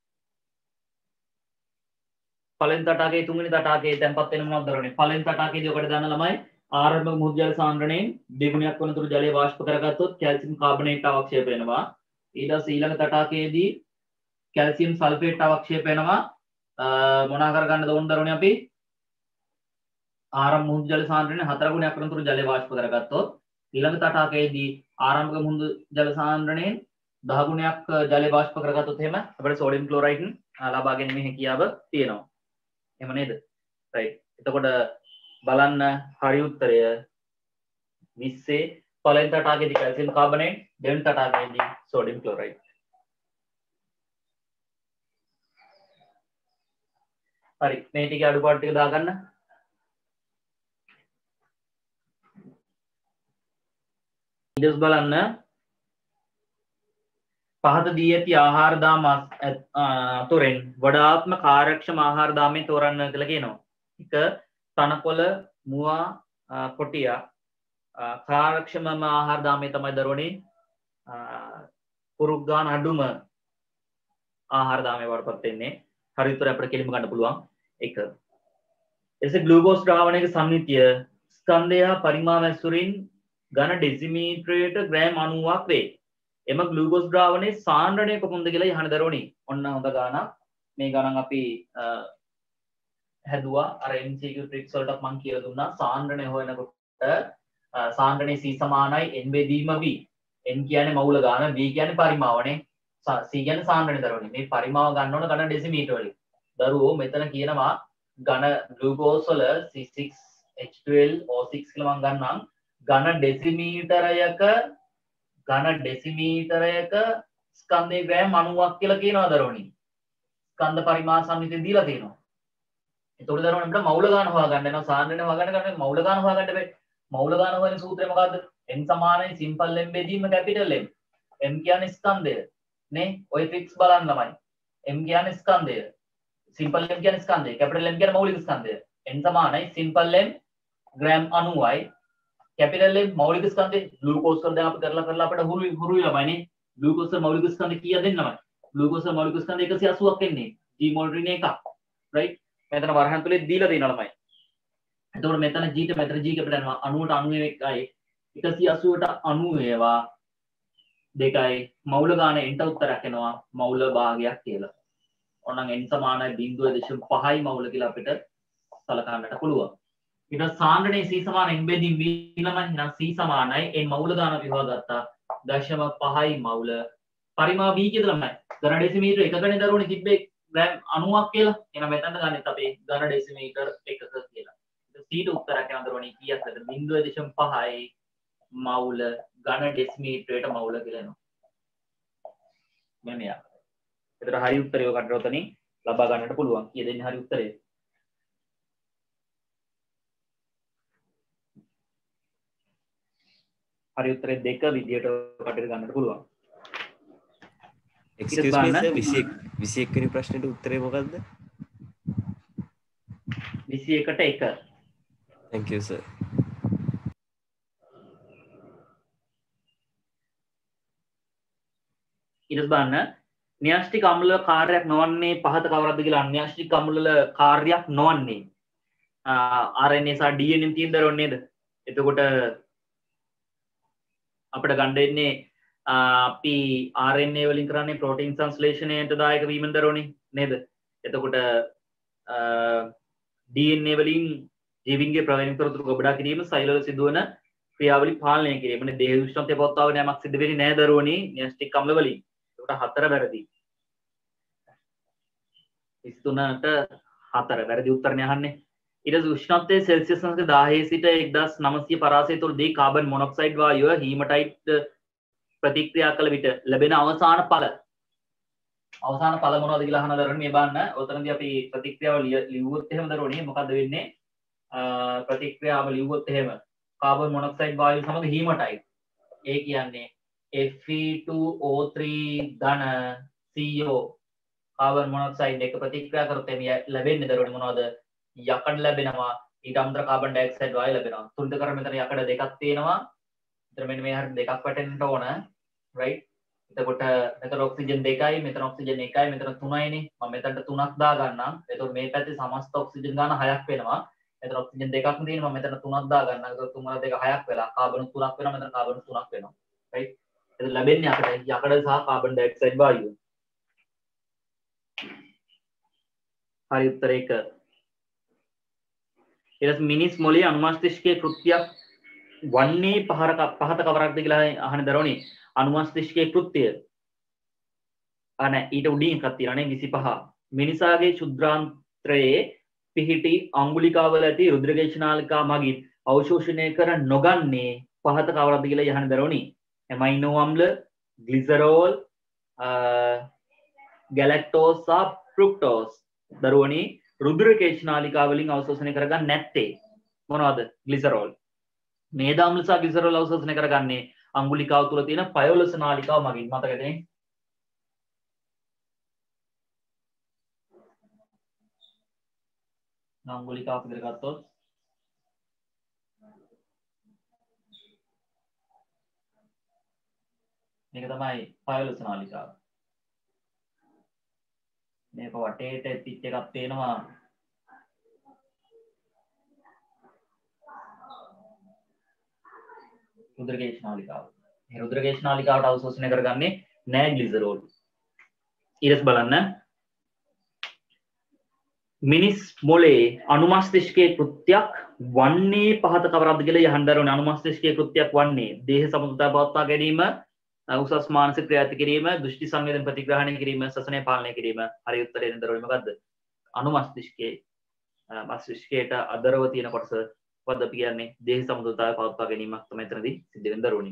පළවෙනි තටාකයේ තුන්වෙනි තටාකයේ තැන්පත් වෙන මොනවද දරන්නේ? පළවෙනි තටාකයේදී ඔකට දාන්න ළමයි ආරම්භක මුහුදු ජල සාන්ද්‍රණයෙන් දෙගුණයක් වනතුරු ජලය වාෂ්ප කරගත්තොත් කැල්සියම් කාබනේට් අවක්ෂේප වෙනවා. ඊට පස්සේ ඊළඟ තටාකයේදී කැල්සියම් සල්ෆේට් අවක්ෂේප වෙනවා. මොනා කරගන්නද ඕන දරුවනේ අපි ආරම්භක මුහුදු ජල සාන්ද්‍රණයෙන් 4 ගුණයක් වනතුරු ජලය වාෂ්ප කරගත්තොත් ඊළඟ තටාකයේදී ආරම්භක මුහුදු ජල සාන්ද්‍රණයෙන් 10 ගුණයක් ජලය වාෂ්ප කරගත්තොත් එහෙම අපිට සෝඩියම් ක්ලෝරයිඩ් ලබා ගැනීමේ හැකියාව තියෙනවා. එහෙම නේද? රයිට්. එතකොට බලන්න හරි උත්තරය 20 පළවෙනි තටාකයේදී කැල්සියම් කාබනේට් දෙවෙනි තටාකයේදී සෝඩියම් ක්ලෝරයිඩ්. හරි මේ ටිකේ අඩුපාඩු ටික දාගන්න. ඊට බලන්න පහත දී ඇති ආහාර දාම අතුරෙන් වඩාත්ම කාර්යක්ෂම ආහාර දාමේ තෝරන්න කියලා කියනවා. එක තනකොළ මුවා කොටියා කාර්යක්ෂමම ආහාර දාමේ තමයි දරුවනේ කුරුක් ගන්න අඩුම ආහාර දාමේ වඩපත් වෙන්නේ. හරි උත්තර අපිට කෙලින්ම ගන්න පුළුවන්. 1. එසේ ග්ලූකෝස් ද්‍රාවණයක සංයුතිය ස්කන්ධය පරිමාණ ඇසුරින් ඝන ඩෙසිමීටරයට ග්‍රෑම් 90ක් වේ. එම ග්ලූකෝස් ද්‍රාවණයේ සාන්ද්‍රණය කොපමණද කියලා යහන දරුවනි. ඔන්න හොඳ ගානක්. මේ ගණන් අපි හැදුවා අර MCQ tricks වලට මම කියලා දුන්නා සාන්ද්‍රණය හොයනකොට සාන්ද්‍රණයේ C සමානයි n බෙදීම v n කියන්නේ මවුල ගාන v කියන්නේ පරිමාවනේ C කියන්නේ සාන්ද්‍රණය දරුවනේ මේ පරිමාව ගන්න ඕන ඝන ඩෙසිමීටර වලින් දරුවෝ මෙතන කියනවා ඝන ග්ලූකෝස් වල C6H12O6 කියලා මම ගන්නම් ඝන ඩෙසිමීටරයක ස්කන්ධයේ ග්‍රෑම් 90ක් කියලා කියනවා දරුවනේ ස්කන්ධ පරිමාණ සම්මිතිය දීලා තියෙනවා එතකොට දරුවනේ අපිට මවුල ගාන හොයාගන්න වෙනවා සාන්ද්‍රණය හොයාගන්න මවුල ගාන හොයාගන්න බෑ මවුල ගාන හොයන සූත්‍රය මොකද්ද n සමානයි සිම්පල් m බෙදීම කැපිටල් m m කියන්නේ ස්කන්ධය නේ ඔය ට්‍රික්ස් බලන්න ළමයි m කියන්නේ ස්කන්ධය සිම්පල් m කියන්නේ ස්කන්ධය කැපිටල් m කියන්නේ මৌলিক ස්කන්ධය n සමානයි සිම්පල් m ග්‍රෑම් 90යි කැපිටල් m මৌলিক ස්කන්ධය ග්ලූකෝස් වල දැන් අපි කරලා අපිට හුරුයි ළමයිනේ ග්ලූකෝස් වල මৌলিক ස්කන්ධය කීයද දෙන්නමයි ග්ලූකෝස් වල මৌলিক ස්කන්ධය 180ක් එන්නේ g මොල් ඍණ 1ක් රයිට් මෙතන වරහන් තුලේ දීලා තියෙනවා ළමයි එතකොට මෙතන g ට මෙතන g කැපිටල් 90ට 91යි 180ට 90 ඒවා දෙකයි මවුල ගාන n ට උත්තරයක් එනවා මවුල භාගයක් කියලා. ඕනනම් n සමානයි 0.5යි මවුල කියලා අපිට සලකන්නට පුළුවන්. ඊට සාන්ද්‍රණයේ c සමාන n බෙදීම v ළමයි එහෙනම් c සමානයි n මවුල ගාන අපි හොයාගත්තා 0.5යි මවුල පරිමාව v කියලා ළමයි. ඝන ඩෙසිමීටර එකකනේ දරුවනේ තිබ්බේ ග්‍රෑම් 90ක් කියලා. එහෙනම් මෙතනට ගන්නෙත් අපි ඝන ඩෙසිමීටර එකක කියලා. c ට උත්තරයක් යන දරුවනේ කීයක්ද 0.5යි මවුල ඝන ඩෙසිමීටරයට මවුල කියලා එනවා. මෙන්න යා. ඒතර හරි උත්තරය ඔකට උතනින් ලබා ගන්නට පුළුවන්. කීය දෙන්නේ හරි උත්තරේ? හරි උත්තරේ දෙක විදියට ඔකට ගන්නට පුළුවන්. excuse me sir 21 වෙනි ප්‍රශ්නෙට උත්තරේ මොකද්ද? 21ට 1. thank you sir. ඊට බලන්න න්‍යාෂ්ටික අම්ල කාර්යයක් නොවන්නේ පහත කවරක්ද කියලා අන්‍යාෂ්ටික අම්ල කාර්යයක් නොවන්නේ RNA සහ DNA තියෙන දරුවෝ නේද? එතකොට අපිට ගන්න දෙන්නේ අපි RNA වලින් කරන්නේ ප්‍රෝටීන් සංශ්ලේෂණයට දායක වීමෙන් දරුවෝනේ නේද? එතකොට DNA වලින් ජීවීන්ගේ ප්‍රවේණික තොරතුරු ගොබඩා කිරීම සෛලවල සිදුවන ක්‍රියාවලි පාලනය කිරීමනේ දේහ උෂ්ණත්වය පවත්වාගෙන යෑමක් සිදු වෙන්නේ නැහැ දරුවෝනේ න්‍යාෂ්ටික අම්ල වලින්. 4 වැරදි 23ට 4 වැරදි උත්තරනේ අහන්නේ ඊට පස්සේ උෂ්ණත්වයේ සෙල්සියස් අංශක 10 සිට 1900 පරාසය තුළදී කාබන් මොනොක්සයිඩ් වායුව හීමටයිට් ප්‍රතික්‍රියා කළ විට ලැබෙන අවසාන ඵල මොනවද කියලා අහන දරුවනේ මේ බලන්න ඔතනදී අපි ප්‍රතික්‍රියාව ලියුවොත් එහෙම දරුවනේ මොකද්ද වෙන්නේ ප්‍රතික්‍රියාව ලියුවොත් එහෙම කාබන් මොනොක්සයිඩ් වායුව සමග හීමටයිට් ඒ කියන්නේ Fe2O3 ධන CO කාබන් මොනොක්සයිඩ් එක ප්‍රතික්‍රියා කරොත් එමේ ලැබෙන්නේ දරුවනේ මොනවද යකඩ ලැබෙනවා ඊට අමතර කාබන් ඩයොක්සයිඩ් වායු ලැබෙනවා තුන්ට කර මෙතන යකඩ දෙකක් තියෙනවා මෙතන මෙන්න මේ හරියට දෙකක් වැටෙන්නට ඕන රයිට් එතකොට මෙතන ඔක්සිජන් 2යි මෙතන ඔක්සිජන් 1යි මෙතන 3යිනේ මම මෙතනට 3ක් දා ගන්නම් එතකොට මේ පැත්තේ සමස්ත ඔක්සිජන් ගාන 6ක් වෙනවා මෙතන ඔක්සිජන් 2ක් තියෙනවා මම මෙතන 3ක් දා ගන්නම් එතකොට 3 2 6ක් වෙලා කාබන් 3ක් වෙනවා මෙතන කාබන් 3ක් වෙනවා රයිට් එතන ලැබෙන්නේ යකඩ සහ කාබන් ඩයොක්සයිඩ් වායුව හරි උත්තර 1 ඊට මිනිස් මොළයේ අනුමස්තිෂ්කයේ කෘත්‍යයක් වන්නේ පහත කවරක්ද කියලා අහන දරුවනේ අනුමස්තිෂ්කයේ කෘත්‍යය අනේ ඊට උඩින් එකක් තියෙනවා නේ 25 මිනිසාගේ ශුද්‍රාන්ත්‍රයේ පිහිටි අංගුලිකාවල ඇති රුධිරකේශනාලිකා මගින් අවශෝෂණය කර නොගන්නේ පහත කවරක්ද කියලා අහන දරුවනේ ඇමයිනෝ අම්ල ග්ලිසරෝල් ගැලැක්ටෝස් සහ ෆ්‍රුක්ටෝස් දරුවනේ රුධිරකේශනාලිකා වලින් අවශෝෂණය කරගන්නේ නැත්තේ මොනවද ග්ලිසරෝල් මේද අම්ල සහ ග්ලිසරෝල් අවශෝෂණය කරගන්නේ අංගුලිකාව තුල තියෙන පයෝලස නාලිකාව මගින් මතකද අංගුලිකාව පිළිග ගත්තොත් මේක තමයි පයෝලස නාලිකාව මේක වටේට පිච් එකක් තියෙනවා රුධිරකේශනාලිකාව. මේ රුධිරකේශනාලිකාවට අවශෝෂණය කරගන්නේ නෑ ග්ලිසරෝල්. ඊට බලන්න මිනිස් මොලේ අනුමස්තිෂ්කයේ කෘත්‍යයක් වන්නේ පහත කවරක්ද කියලා යහන්න දරුවනේ. අනුමස්තිෂ්කයේ කෘත්‍යයක් වන්නේ දේහ සමතුලිතතාව පවත්වා ගැනීම, උසස් මානසික ක්‍රියා ඇති කිරීම, දෘෂ්ටි සංවේදන ප්‍රතිග්‍රහණය කිරීම, ශ්වසනය පාලනය කිරීම. හරි උත්තරේ නේද දරුවනේ? මොකද්ද? අනුමස්තිෂ්කයේ මස්තිෂ්කයට අදරව තියෙන කොටස මොකද්ද අපි කියන්නේ? දේහ සමතුලිතතාවය පවත්වා ගැනීමක් තමයි එතනදී සිද්ධ වෙන දරුවනේ.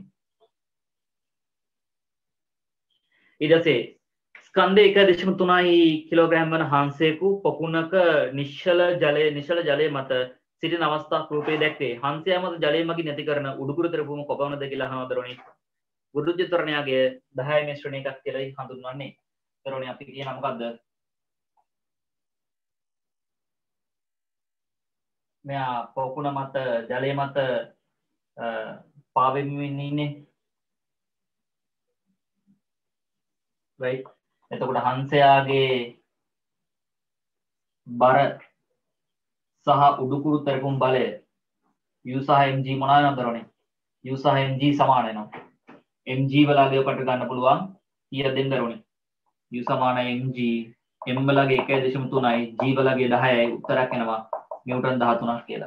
ඊට පස්සේ ස්කන්ධය 1.3 කිලෝග්‍රෑම් වන හංසයෙකු පොකුණක නිශ්චල ජලය මත සිටින අවස්ථාවක් රූපේ දැක්වේ. හංසය මත ජලය මගින් නැති කරන උඩුකුරු තරපුම කොපමණද කියලා අහනවා දරුවනේ. වෘද්ධ ත්වරණයගේ 10 මිශ්‍රණ එකක් කියලා හඳුන්වන්නේ. දරුවනේ අපි කියන මොකද්ද? මෙයා පොකුණ මත ජලය මත පාවෙමින් ඉන්නේ. right. එතකොට හංසයාගේ බර සහ උඩුකුරු තරකුම් බලය U සහ mg මොනවද නතරනේ? U සහ mg සමාන වෙනවා. mg වලගේ ඔකට ගන්න පුළුවන් කීයක් දෙන්න දරුවනේ? U සමානයි mg, m වලගේ 1.3යි, g වලගේ 10යි. උත්තරයක් එනවා නිව්ටන් 13ක් කියලා.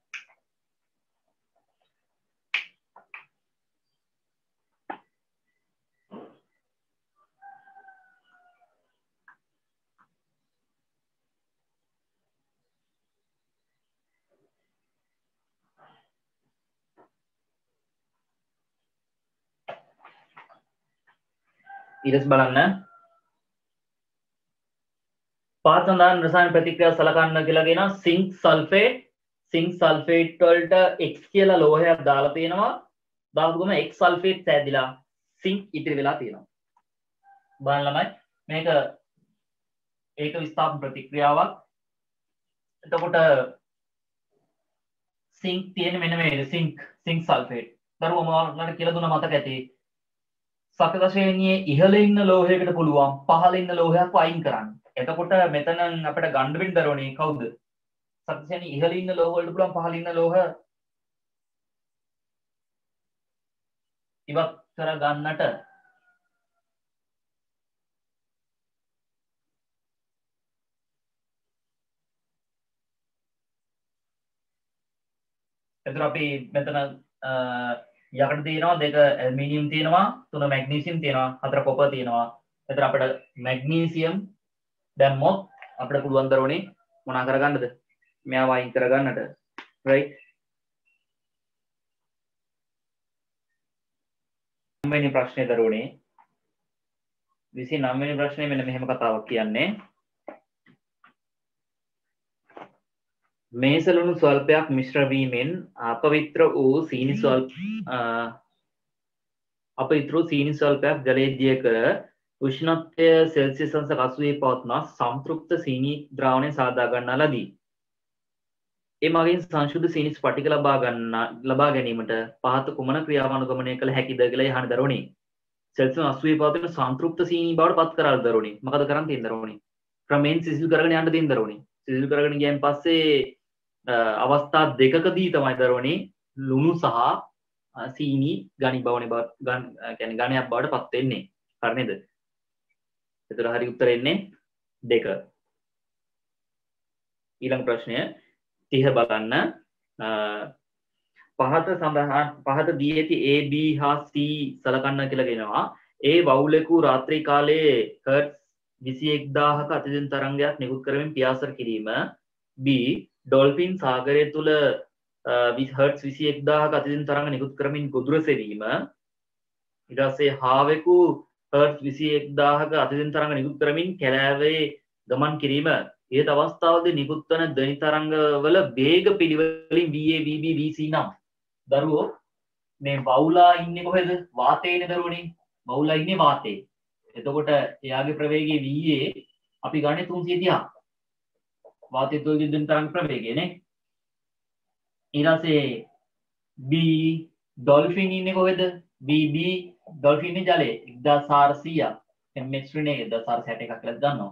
ඊළඟ බලන්න පාතන්දාන රසායන ප්‍රතික්‍රියා සලකන්න කියලා කියන සිංක් සල්ෆේට් වලට X කියලා ලෝහයක් දාලා තියෙනවා. දාපු ගමන් X සල්ෆේට් සෑදිලා සිංක් ඉතිරි වෙලා තියෙනවා. බලන්න ළමයි මේක ඒක විස්ථාපන ප්‍රතික්‍රියාවක්. එතකොට සිංක් තියෙන්නේ මෙන්න මේ සිංක් සල්ෆේට්. දරුවෝ මම කියලා දුන්න මතක ඇති. සකල ශ්‍රේණියේ ඉහළ ඉන්න ලෝහයකට පුළුවන් පහළ ඉන්න ලෝහයක් වයින් කරන්න. එතකොට මෙතන අපිට ගන්න වෙන්න දරුවනේ කවුද? සකල ශ්‍රේණියේ ඉහළ ඉන්න ලෝහ වලට පුළුවන් පහළ ඉන්න ලෝහ ඉවත් කර ගන්නට එතන අපි මෙතන යකඩ තියෙනවා, 2 ඇල්මිනියම් තියෙනවා, 3 මැග්නීසියම් තියෙනවා, 4 කොපර් තියෙනවා. එතන අපිට මැග්නීසියම් දැම්මොත් අපිට පුළුවන් දරුවනේ මොනා කරගන්නද? මෙයා වයින් කරගන්නට. right. 9 වෙනි ප්‍රශ්නේ දරුවනේ 29 වෙනි ප්‍රශ්නේ මෙන්න මෙහෙම කතාවක් කියන්නේ. මේසලුණු ස්වල්පයක් මිශ්‍ර වීමෙන් අපවිත්‍ර වූ සීනි ස්වල්පයක් ජලයේ දිය කර උෂ්ණත්වය සෙල්සියස් අංශ 80 පවත්නා සම්තෘප්ත සීනි ද්‍රාවණය සාදා ගන්නා ලදී. ඒ මගින් සංශුද්ධ සීනි ස්පටික ලබා ගැනීමට පහත කුමන ක්‍රියාව අනුගමනය කළ හැකිද කියලා යහන දරුවනේ. සෙල්සියස් 80 පවතින සම්තෘප්ත සීනි බවට පත් කරලා දරුවනේ. මොකද කරන් තියෙන දරුවනේ? ක්‍රමෙන් සිසිල් කරගෙන යන්න තියෙන දරුවනේ. සිසිල් කරගෙන ගියන් පස්සේ අවස්ථා දෙකකදී තමයි දරුවනේ ලුණු සහ සීනි ගණි බවනේ කියන්නේ ගණයක් බවට පත් වෙන්නේ. හරි නේද? ඒතර හරි උත්තර එන්නේ 2. ඊළඟ ප්‍රශ්නය 30 බලන්න. පහත දී ඇති A B හා C සලකන්න කියලා කියනවා. A වවුලෙකු රාත්‍රී කාලයේ හර්ට්ස් 21000ක අතිදින තරංගයක් නිකුත් කරමින් පියාසර කිරීම. B ඩොල්ෆින් සාගරය තුල හර්ට්ස් 21000ක අතිදින තරංග නිකුත් කරමින් ගොදුර සෙවීම. ඊට පස්සේ හාවෙකු හර්ට්ස් 21000ක අතිදින තරංග නිකුත් කරමින් කැලෑවේ ගමන් කිරීම. ඊට අවස්ථාවේදී නිකුත් වන ධ්වනි තරංග වල වේග පිළිවෙලින් VA VB VC නම් දරුවෝ මේ වවුලා ඉන්නේ කොහෙද? වාතයේනේ දරුවනේ. වවුලා ඉන්නේ වාතයේ. එතකොට එයාගේ ප්‍රවේගය VA අපි ගන්නේ 330. වාතයේ තුල ධ්වනි තරංග ප්‍රවේගය නේ. ඊළඟට B ඩොල්ෆින් ඉන්නේ කොහෙද? BB ඩොල්ෆින් ඉන්නේ ජලයේ 1400ක්. mh නේ 1461ක් කියලා ගන්නවා.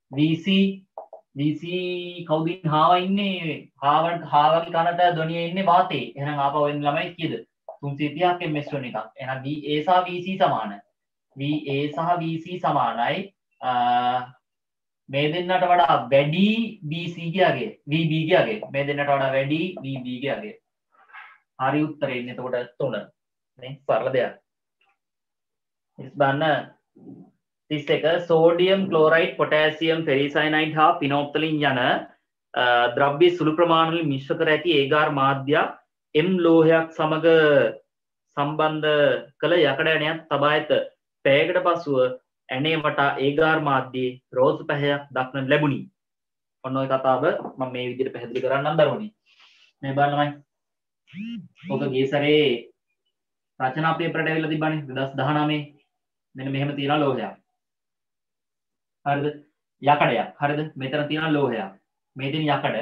VC කවුද ඉන්නේ? හාවා ඉන්නේ. හාවගේ කනට ධ්වනිය ඉන්නේ වාතයේ. එහෙනම් ආපහු වෙන ළමයි කීයද? 330ක් mh එකක්. එහෙනම් VA සහ VC සමාන. VA සහ VC සමානයි මේ දෙන්නට වඩා වැඩි BC ගියාගේ VB ගියාගේ මේ දෙන්නට වඩා වැඩි VB ගියාගේ හරි උත්තරේ ඉන්නේ එතකොට 3 නේ සරල දෙයක් ඉස් බලන්න 31 සෝඩියම් ක්ලෝරයිඩ් පොටෑසියම් ෆෙරිසයනයිඩ් හා පිනෝප්තලින් යන ද්‍රව්‍ය සුළු ප්‍රමාණවලින් මිශ්‍ර කර ඇති ඒගාර මාධ්‍යයක් M ලෝහයක් සමග සම්බන්ධ කළ යකඩ ඇණයක් තබා ඇත. පැයකට පසුව ඇණේ වටා ඒගාර මාධ්‍යයේ රෝස පැහැයක් දක්නට ලැබුණි. ඔන්න ඔය කතාව මම මේ විදිහට පැහැදිලි කරන්නම් දරුවනි. මේ බලන්න මම. ඔක ගිය සැරේ රචනා පේපරට ඇවිල්ලා තිබ්බනේ 2019. මෙන්න මෙහෙම තියෙනවා ලෝහයක්. හරිද? යකඩයක්. හරිද? මෙතන තියෙනවා ලෝහයක්. මේ තියෙන යකඩ.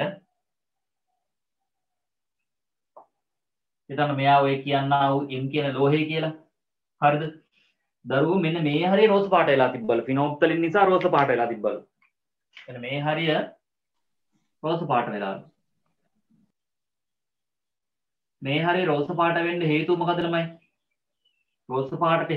එතන මෙයා ඔය කියන්නා වූ M කියන ලෝහය කියලා. හරිද? දරුවෝ මෙන්න මේ හරිය රෝස පාට වෙලා තිබ්බලු. ෆිනෝප්තලින් නිසා රෝස පාට වෙලා තිබ්බලු. මෙන්න මේ හරිය රෝස පාට වෙලා. මේ හරිය රෝස පාට වෙන්න හේතුව මොකද ළමයි? රෝස පාටට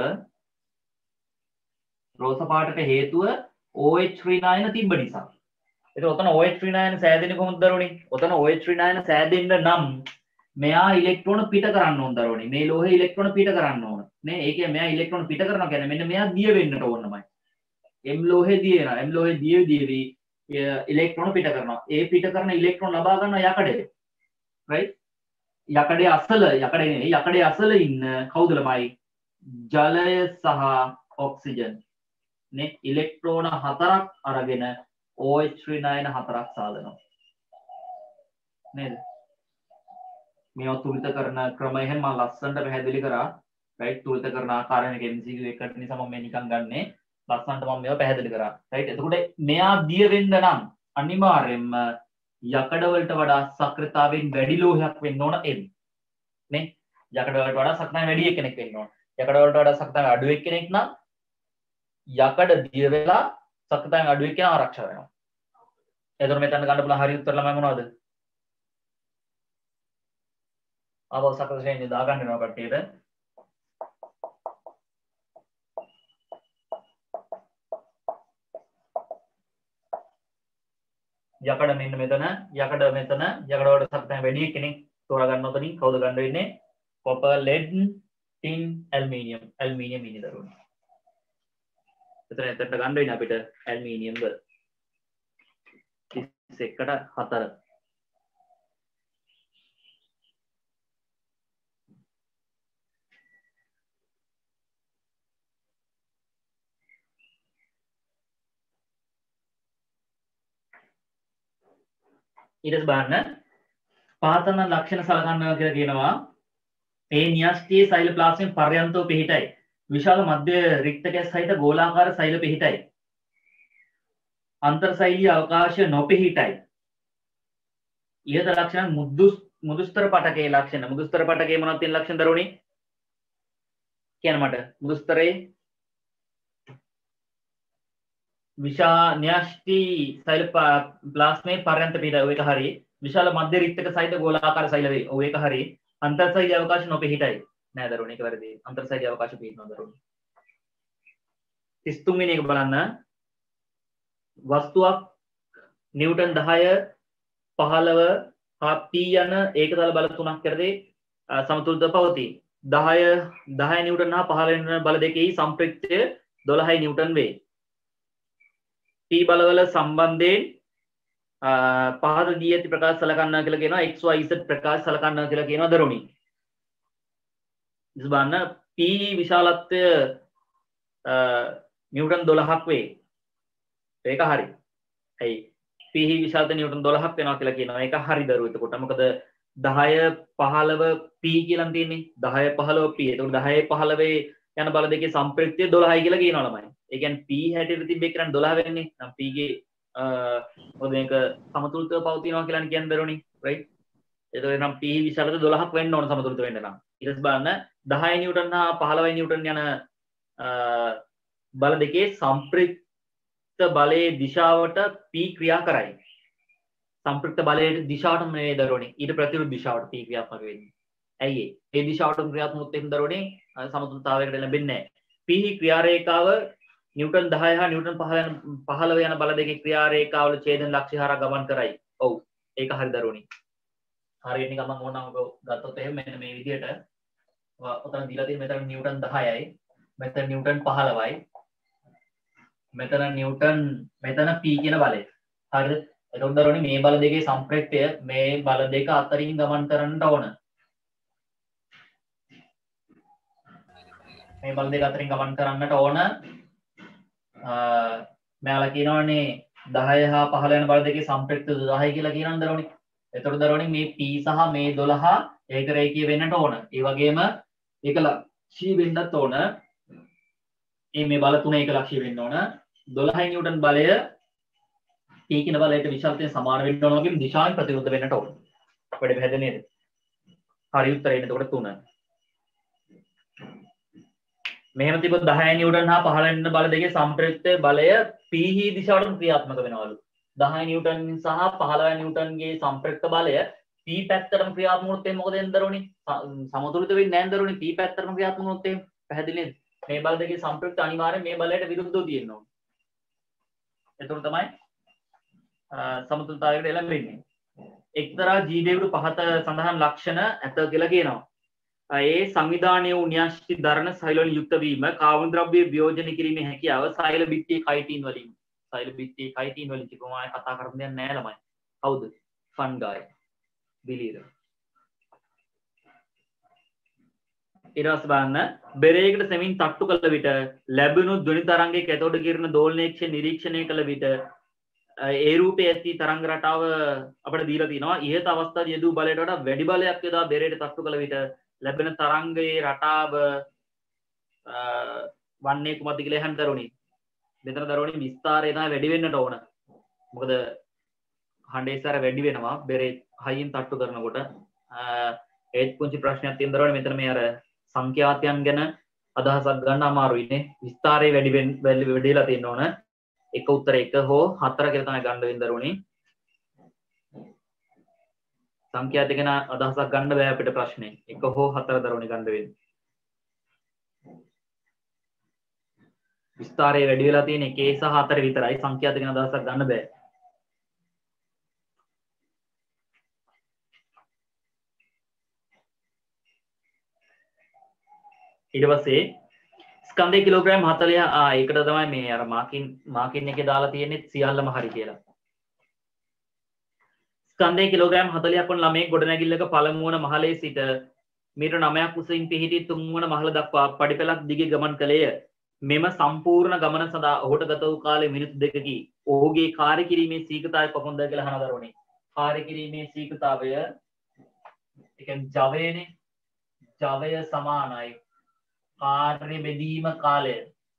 හේතුව OH ඍණායන තිබ්බ නිසා. ඒතර ඔතන OH ඍණායන සෑදෙන්නේ කොහොමද දරුවනේ? ඔතන OH ඍණායන සෑදෙන්න නම් මෙයා ඉලෙක්ට්‍රෝන පිට කරන්න ඕන දරුවනේ. මේ ලෝහේ ඉලෙක්ට්‍රෝන පිට කරන්න ඕන. නේ? ඒ කියන්නේ මෙයා ඉලෙක්ට්‍රෝන පිට කරනවා කියන්නේ මෙන්න මෙයා දිය වෙන්නට ඕනමයි. M ලෝහේ දිය වෙනවා. M ලෝහේ දියවි ඉලෙක්ට්‍රෝන පිට කරනවා. ඒ පිට කරන ඉලෙක්ට්‍රෝන ලබා ගන්න යකඩේ. right? යකඩේ අසල ඉන්න කවුද ළමයි? ජලය සහ ඔක්සිජන්. නේ? ඉලෙක්ට්‍රෝන 4ක් අරගෙන OH ඍණායන 4ක් සාදනවා. නේද? මේවා තුලිත කරන ක්‍රමය එහෙම මම ලස්සනට පැහැදිලි කරා. right? තුලිත කරන ආකාරය මේක MCQ එකට නිසා මම මේ නිකන් ගන්නෙ. ලස්සනට මම මේවා පැහැදිලි කරා. right? එතකොට මෙයා දිය වෙන්න නම් අනිවාර්යයෙන්ම යකඩ වලට වඩා සක්‍රියතාවයෙන් වැඩි ලෝහයක් වෙන්න ඕන M. නේ? යකඩ වලට වඩා සක්‍රියතාවය වැඩි කෙනෙක් වෙන්න ඕන. යකඩ වලට වඩා සක්‍රියතාවය අඩු කෙනෙක් නම් යකඩ දිය වෙලා සක්‍රියතාවය අඩු කෙනා ආරක්ෂා වෙනවා. එතකොට මෙතන ගන්න පුළුවන් හරි උත්තර ළමයි මොනවද? ආවෝ සකස්යෙන් දාගන්න වෙනවා කට්ටියට. යකඩ මෙන්න මෙතන යකඩ වලට සක්‍රියතාවය වැඩි කෙනෙක් තෝරා ගන්න උතනින් කවුද ගන්න වෙන්නේ? copper, lead, tin, aluminium ඉන්නේ දරුවනේ. එතනට ගන්න වෙන්නේ අපිට ඇල්මීනියම් ද 31ට 4. ඊට බලන්න පාතන ලක්ෂණ සලකනවා කියලා කියනවා. ඒ න්‍යෂ්ටි සෛල ප්ලාස්මෙන් පර්යන්තව පිහිටයි. විශාල මධ්‍ය රික්තකයක් සහිත ගෝලාකාර සෛල පිහිටයි. අන්තර්සෛලීය අවකාශ නොපිහිටයි. ඊට ලක්ෂණ මුදුස්තර පටකයේ ලක්ෂණ. මුදුස්තර පටකයේ මොනවද තියෙන ලක්ෂණ දරුවනේ? කියන්න මට. මුදුස්තරේ න්‍යෂ්ටි සෛල ප්ලාස්මේ පර්යන්ත පිහිටයි. ඔය එක හරියි. විශාල මධ්‍ය රික්තක සහිත ගෝලාකාර සෛල වේ. ඔය එක හරියි. අන්තර්සෛලීය අවකාශ නොපිහිටයි. නෑ දරුවනේ ඒක වැරදි. අන්තර්සෛලීය අවකාශ පිහිටනවා දරුවනේ. 33 වෙනි එක බලන්න. වස්තුවක් නිව්ටන් 10 15 හා p යන ඒකදල බල තුනක් කරදී සමතුලිතව පවතී. 10 නිව්ටන් හා 15 බල දෙකෙහි සම්ප්‍රයුක්තය 12 නිව්ටන් වේ. p බලවල සම්බන්ධයෙන් පහත දී ඇති ප්‍රකාශ සලකන්නා කියලා කියනවා. xyz ප්‍රකාශ සලකන්නා කියලා කියනවා දරුවනේ. බලන්න p විශාලත්වය නිව්ටන් 12ක් වේ. ඒක හරි. ඇයි p විශාලත්වය නිව්ටන් 12ක් වෙනවා කියලා කියනවා. ඒක හරි දරුවෝ. එතකොට මොකද 10 15 p කියලා තියෙන්නේ. 10 15 p. එතකොට 10 15 යන බල දෙකේ සම්ප්‍රයුක්තය 12යි කියලා කියනවා ළමයි. ඒ කියන්නේ p හැටියට තිබ්බ එකෙන් 12 වෙන්නේ. නම් p ගේ මොකද මේක සමතුලිතව පවතිනවා කියලා කියන්නේ දරුවනේ. right? එතකොට නම් p විශාලත්වය 12ක් වෙන්න ඕන සමතුලිත වෙන්න නම්. ඊට පස්සේ බලන්න 10 නිව්ටන් හා 15 නිව්ටන් යන බල දෙකේ සම්ප්‍රයුක්ත බලයේ දිශාවට p ක්‍රියා කරයි. සම්ප්‍රයුක්ත බලයේ දිශාවට මේ දරුවනේ ඊට ප්‍රතිවිරුද්ධ දිශාවට p ක්‍රියාත්මක වෙන්නේ. ඇයි ඒ දිශාවට ක්‍රියාත්මක වෙන දරුවනේ සමතුලිතතාවයකට ලැබෙන්නේ නැහැ. p ක්‍රියා රේඛාව නිව්ටන් 10 හා නිව්ටන් 15 යන බල දෙකේ ක්‍රියා රේඛාවල ඡේදන ලක්ෂ්‍ය හරහා ගමන් කරයි. ඔව්. ඒක හරි දරුවනි. හරියට නිකන් මම ඕනම ගත්තොත් එහෙම මෙන්න මේ විදිහට ඔතන දීලා තියෙන මෙතන නිව්ටන් 10යි මෙතන නිව්ටන් 15යි මෙතන නිව්ටන් මෙතන p කියන බලය. හරිද? එතකොට දරුවනි මේ බල දෙකේ සම්ප්‍රේක්ෂය මේ බල දෙක අතරින් ගමන් කරන්නට ඕන. මේ බල දෙක අතරින් ගමන් කරන්නට ඕන. මෙයාලා කියනවානේ 10 හා 15 යන බල දෙකේ සම්ප්‍රේක්ෂය 10 කියලා කියනවනේ දරුවනි. එතකොට දරුවනි මේ p සහ මේ 12 ඒක රේඛීය වෙන්නට ඕන. ඒ වගේම ඒක ලක්ෂී වෙන්නත් ඕන. මේ බල තුන ඒක ලක්ෂී වෙන්න ඕන. 12 නිව්ටන් බලය p කියන බලයට විශාලත්වයෙන් සමාන වෙන්න ඕන වගේම දිශාවෙන් ප්‍රතිවිරුද්ධ වෙන්නට ඕන. වැඩි පැහැදිලි නේද? හරි උත්තරේ එතකොට 3. මෙහෙම තිබ්බොත් 10 නිව්ටන් හා 15 බල දෙකේ සම්ප්‍රයුක්ත බලය p හි දිශාවටම ක්‍රියාත්මක වෙනවලු. 10 නිව්ටන් සහ 15 නිව්ටන්ගේ සම්ප්‍රයුක්ත බලය p පැත්තටම ක්‍රියාත්මක වුණොත් එහෙනම් මොකද වෙන්නේ දරුවනි? සමතුලිත වෙන්නේ නැහැ දරුවනි. p පැත්තටම ක්‍රියාත්මක වුණොත් එහෙනම් පැහැදිලි නේද? මේ බල දෙකේ සම්ප්‍රයුක්ත අනිවාර්යෙන් මේ බලයට විරුද්ධව තියෙන්න ඕනේ. එතකොට තමයි සමතුලිතතාවයකට එළඹෙන්නේ. එක්තරා ජීවයකට පහත සඳහන් ලක්ෂණ ඇත කියලා කියනවා. ඒ සංවිධානය වූ න්‍යාෂ්ටි දරණ සෛල වලින් යුක්ත වීම, කාබන් ද්‍රව්‍ය වියෝජනය කිරීමේ හැකියාව, සෛල බිත්තියේ කයිටින් වලින්. සෛල බිත්තියේ කයිටින් වලින් කිව්වම ආයෙ කතා කරන්න දෙයක් නැහැ ළමයි. කවුද? ෆන්ගායි. බිලීර. ඊට පස්සේ බලන්න බෙරයකට සෙමින් තට්ටු කළ විට ලැබුණු ධ්වනි තරංගයේ කැතෝඩ කිරණ දෝලනයේක්ෂ නිරීක්ෂණය කළ විට ඒ රූපයේ ඇති තරංග රටාව අපිට දීලා තිනවා. ඉහත අවස්ථාවේ යෙදූ බලයට වඩා වැඩි බලයක් යොදා බෙරයට තට්ටු කළ විට ලැබෙන තරංගයේ රටාව වන්නේ කුමක්ද කියලා අහන්න දරුවනි. මෙතන දරුවනි විස්තරය තමයි වැඩි වෙන්නට ඕන. මොකද හඬේසාර වැඩි වෙනවා බෙරේ හයියෙන් තට්ටු කරනකොට. ඒත් පුංචි ප්‍රශ්නයක් තියෙන දරුවනි මෙතන මේ අර සංඛ්‍යාතයන් ගැන අදහසක් ගන්න අමාරුයිනේ. විස්තරය වැඩිලා තියෙන්න ඕන. එක උත්තර 1 හෝ 4 කියලා තමයි ගන්න වෙන දරුවනි. සංඛ්‍යාත ගැන අදහසක් ගන්න බෑ අපිට ප්‍රශ්නේ. 1 හෝ 4 දරුවනි ගන්න වෙන්නේ. විස්තරය වැඩි වෙලා තියෙන 1 සහ 4 විතරයි. සංඛ්‍යාත ගැන අදහසක් ගන්න බෑ. ඊට පස්සේ ස්කන්ධය කිලෝග්‍රෑම් 40 ඒකට තමයි මේ අර මාකින් එකේ දාලා තියෙන්නේ සියල්ලම හරි කියලා. ස්කන්ධය කිලෝග්‍රෑම් 40ක් වන ළමයේ ගොඩනැගිල්ලක පළමු වන මහලේ සිට මීටර 9ක් උසින් පිහිටි තුන්වන මහල දක්වා පඩිපෙළක් දිගේ ගමන් කළේය. මෙම සම්පූර්ණ ගමන සඳහා ඔහුට ගත වූ කාලය මිනිත්තු 2කි. ඔහුගේ කාර්ය කිරීමේ සීඝ්‍රතාවය කොපමණද කියලා අහන දරුවනේ. කාර්ය කිරීමේ සීඝ්‍රතාවය ඒ කියන්නේ ජවයනේ. ජවය සමානයි කාර්ය බෙදීම කාලය.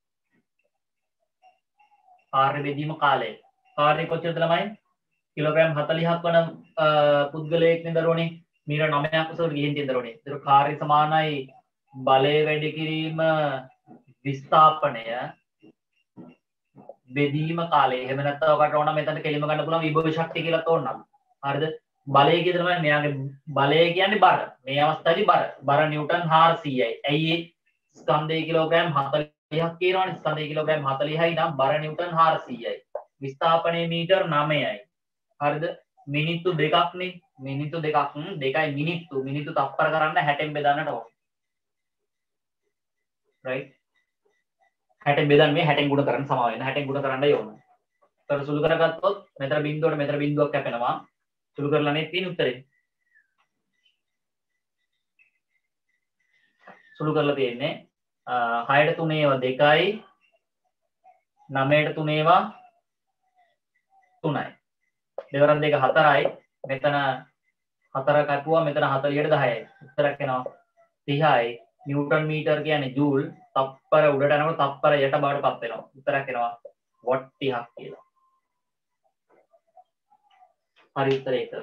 කාර්ය බෙදීම කාලය. කාර්ය කොච්චරද ළමයි? කිලෝග්‍රෑම් 40ක් වන පුද්ගලයෙක් නේ දරුවනේ. මීටර 9ක් උසට ගිහින් තියෙන දරුවනේ. ඒක කාර්ය සමානයි බලය වැඩි කිරීම විස්ථාපනය බෙදීම කාලය. එහෙම නැත්නම් ඔකට ඕන මෙතන කෙලිම ගන්න පුළුවන් විභව ශක්තිය කියලා තෝරනවා. හරිද? බලය කියන තමයි මෙයාගේ බලය කියන්නේ බර. මේ අවස්ථාවේදී බර නිව්ටන් 400යි. ඇයි ඒ ස්කන්ධය කිලෝග්‍රෑම් 40ක් කියනවනේ. ස්කන්ධය කිලෝග්‍රෑම් 40යි නම් බර නිව්ටන් 400යි. විස්ථාපනය මීටර 9යි. හරිද? මිනිත්තු 2ක් නේ. මිනිත්තු 2ක් 2යි මිනිත්තු තප්පර කරන්න 60න් බෙදන්නට ඕනේ. right? 60න් බෙදන්න මේ 60න් ගුණ කරන්න සමාව වෙන 60න් ගුණ කරන්නයි ඕන. ඒතර සුළු කරගත්තොත් මෙතන බිංදුවට මෙතන බිංදුවක් කැපෙනවා. සුළු කරලා නේ තියෙන උත්තරේ. සුළු කරලා තියෙන්නේ 6ට 3 ඒවා 2යි 9ට 3 ඒවා 3යි. දෙවරන් දෙක 4යි. මෙතන 4 කපුවා මෙතන 40ට 10යි. උත්තරයක් එනවා 30යි. නිව්ටන් මීටර් කියන්නේ ජූල්. තප්පර උඩට යනකොට තප්පර යට බවට පත් වෙනවා. උත්තරයක් එනවා වොට් 30ක් කියලා. හරි උත්තරේ ඒක.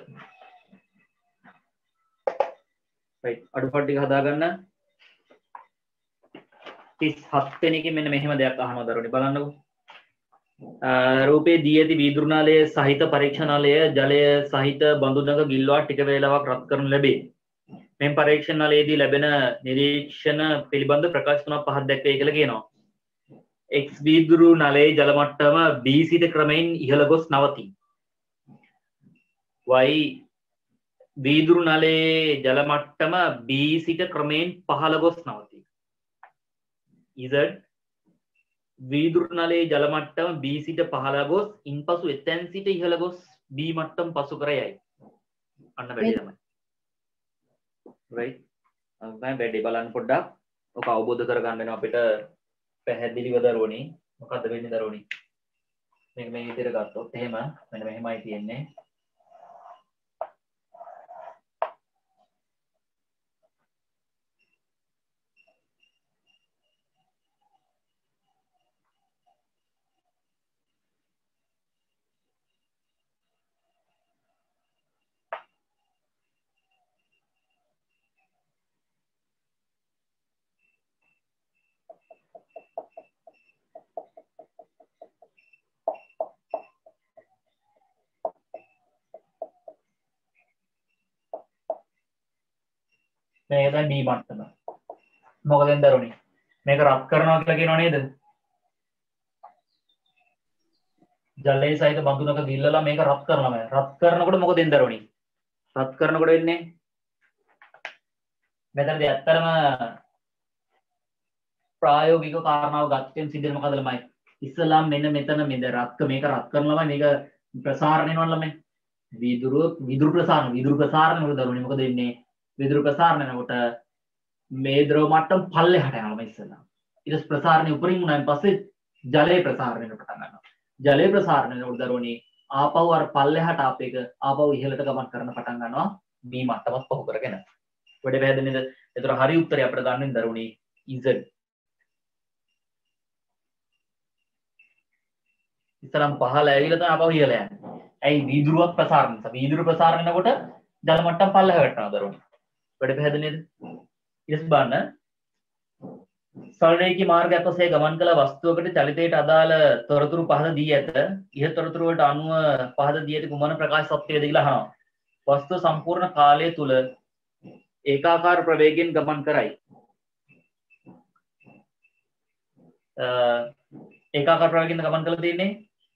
right අඩුපාඩු ටික හදාගන්න. 37 වෙනිකේ මෙන්න මෙහෙම දෙයක් අහනවා දරුවනේ බලන්නකෝ. රූපේ දී ඇති වීදුරුනාලය සහිත පරීක්ෂණාලය ජලය සහිත බඳුනක ගිල්වා ටික වේලාවක් රත් කරනු ලැබේ. මෙම පරීක්ෂණාලයේදී ලැබෙන නිරීක්ෂණ පිළිබඳ ප්‍රකාශ තුනක් පහක් දැක්වේ කියලා කියනවා. X වීදුරු නලයේ ජල මට්ටම B සිට ක්‍රමයෙන් ඉහළ ගොස් නවතී. Y වීදුරු නලයේ ජල මට්ටම B සිට ක්‍රමයෙන් පහළ ගොස් නවතී. Z වීදුරු නලයේ ජල මට්ටම B සිට පහළ ගොස් ඉන්පසු එතැන් සිට ඉහළ ගොස් B මට්ටම පසු කර යයි. අන්න වැඩි තමයි. right දැන් වැඩි බලන්න පොඩ්ඩක් ඔක අවබෝධ කරගන්න වෙනවා අපිට පැහැදිලිව දරුවනි. මොකද්ද වෙන්නේ දරුවනි? මේක මේ විදිහට ගත්තොත් එහෙම මෙන්න මෙහෙමයි තියෙන්නේ. මේක දැන් B මට්ටම. මොකද දැන් දරුවනි? මේක රත් කරනවා කියලා කියනව නේද? ජලයේ සහිත බඳුනක ගිල්ලලා මේක රත් කරනවා මම. රත් කරනකොට මොකද වෙන්නේ දරුවනි? රත් කරනකොට වෙන්නේ මෙතනදී ඇත්තටම ප්‍රායෝගික කාරණාව ගත්තෙන් සිද්ධ මොකද ළමයි? ඉස්සලාම් මෙන්න මෙතන මේක රත් කරනවා මේක ප්‍රසාරණය වෙනවා ළමයි. විදුරු ප්‍රසාරණය මොකද දරුවනි? මොකද වෙන්නේ? විදුරු ප්‍රසාරණය වෙනකොට මේ ද්‍රව මට්ටම පල්ලෙහාට යනවා ඉස්සලා. ඊට පස්සේ ප්‍රසාරණය උඩින් වුණාන් පස්සේ ජලයේ ප්‍රසාරණය වෙන්න පටන් ගන්නවා. ජලයේ ප්‍රසාරණය වෙනකොට දරුවනි ආපහු අර පල්ලෙහාට ආපේක ආපහු ඉහළට ගමන් කරන්න පටන් ගන්නවා මේ මට්ටමත් පහු කරගෙන. වැඩ පැහැදිලිද? ඒතර හරි උත්තරය අපිට ගන්න වෙන දරුවනි Z. ඉස්සලම් පහළ ඇවිල්ලා තමයි ආපහු ඉහළ යන්නේ. ඇයි වීදුරුවක් ප්‍රසාරණය නිසා. වීදුරු ප්‍රසාරණය වෙනකොට ජල මට්ටම පල්ලෙහාට යනවා දරුවනි. වැඩ පැහැදිලිද? ඊට බලන්න සරලරේඛී මාර්ගයක් ඔස්සේ ගමන් කළ වස්තුවකට චලිතයට අදාළ තොරතුරු පහද දී ඇත. ඉහත තොරතුරු වලට අනුව පහද දී ඇති කුමන ප්‍රකාශ සත්‍යයද කියලා අහනවා. වස්තුව සම්පූර්ණ කාලය තුල ඒකාකාර ප්‍රවේගයෙන් ගමන් කරයි. ඒකාකාර ප්‍රවේගයෙන් ගමන් කරලා තියෙන්නේ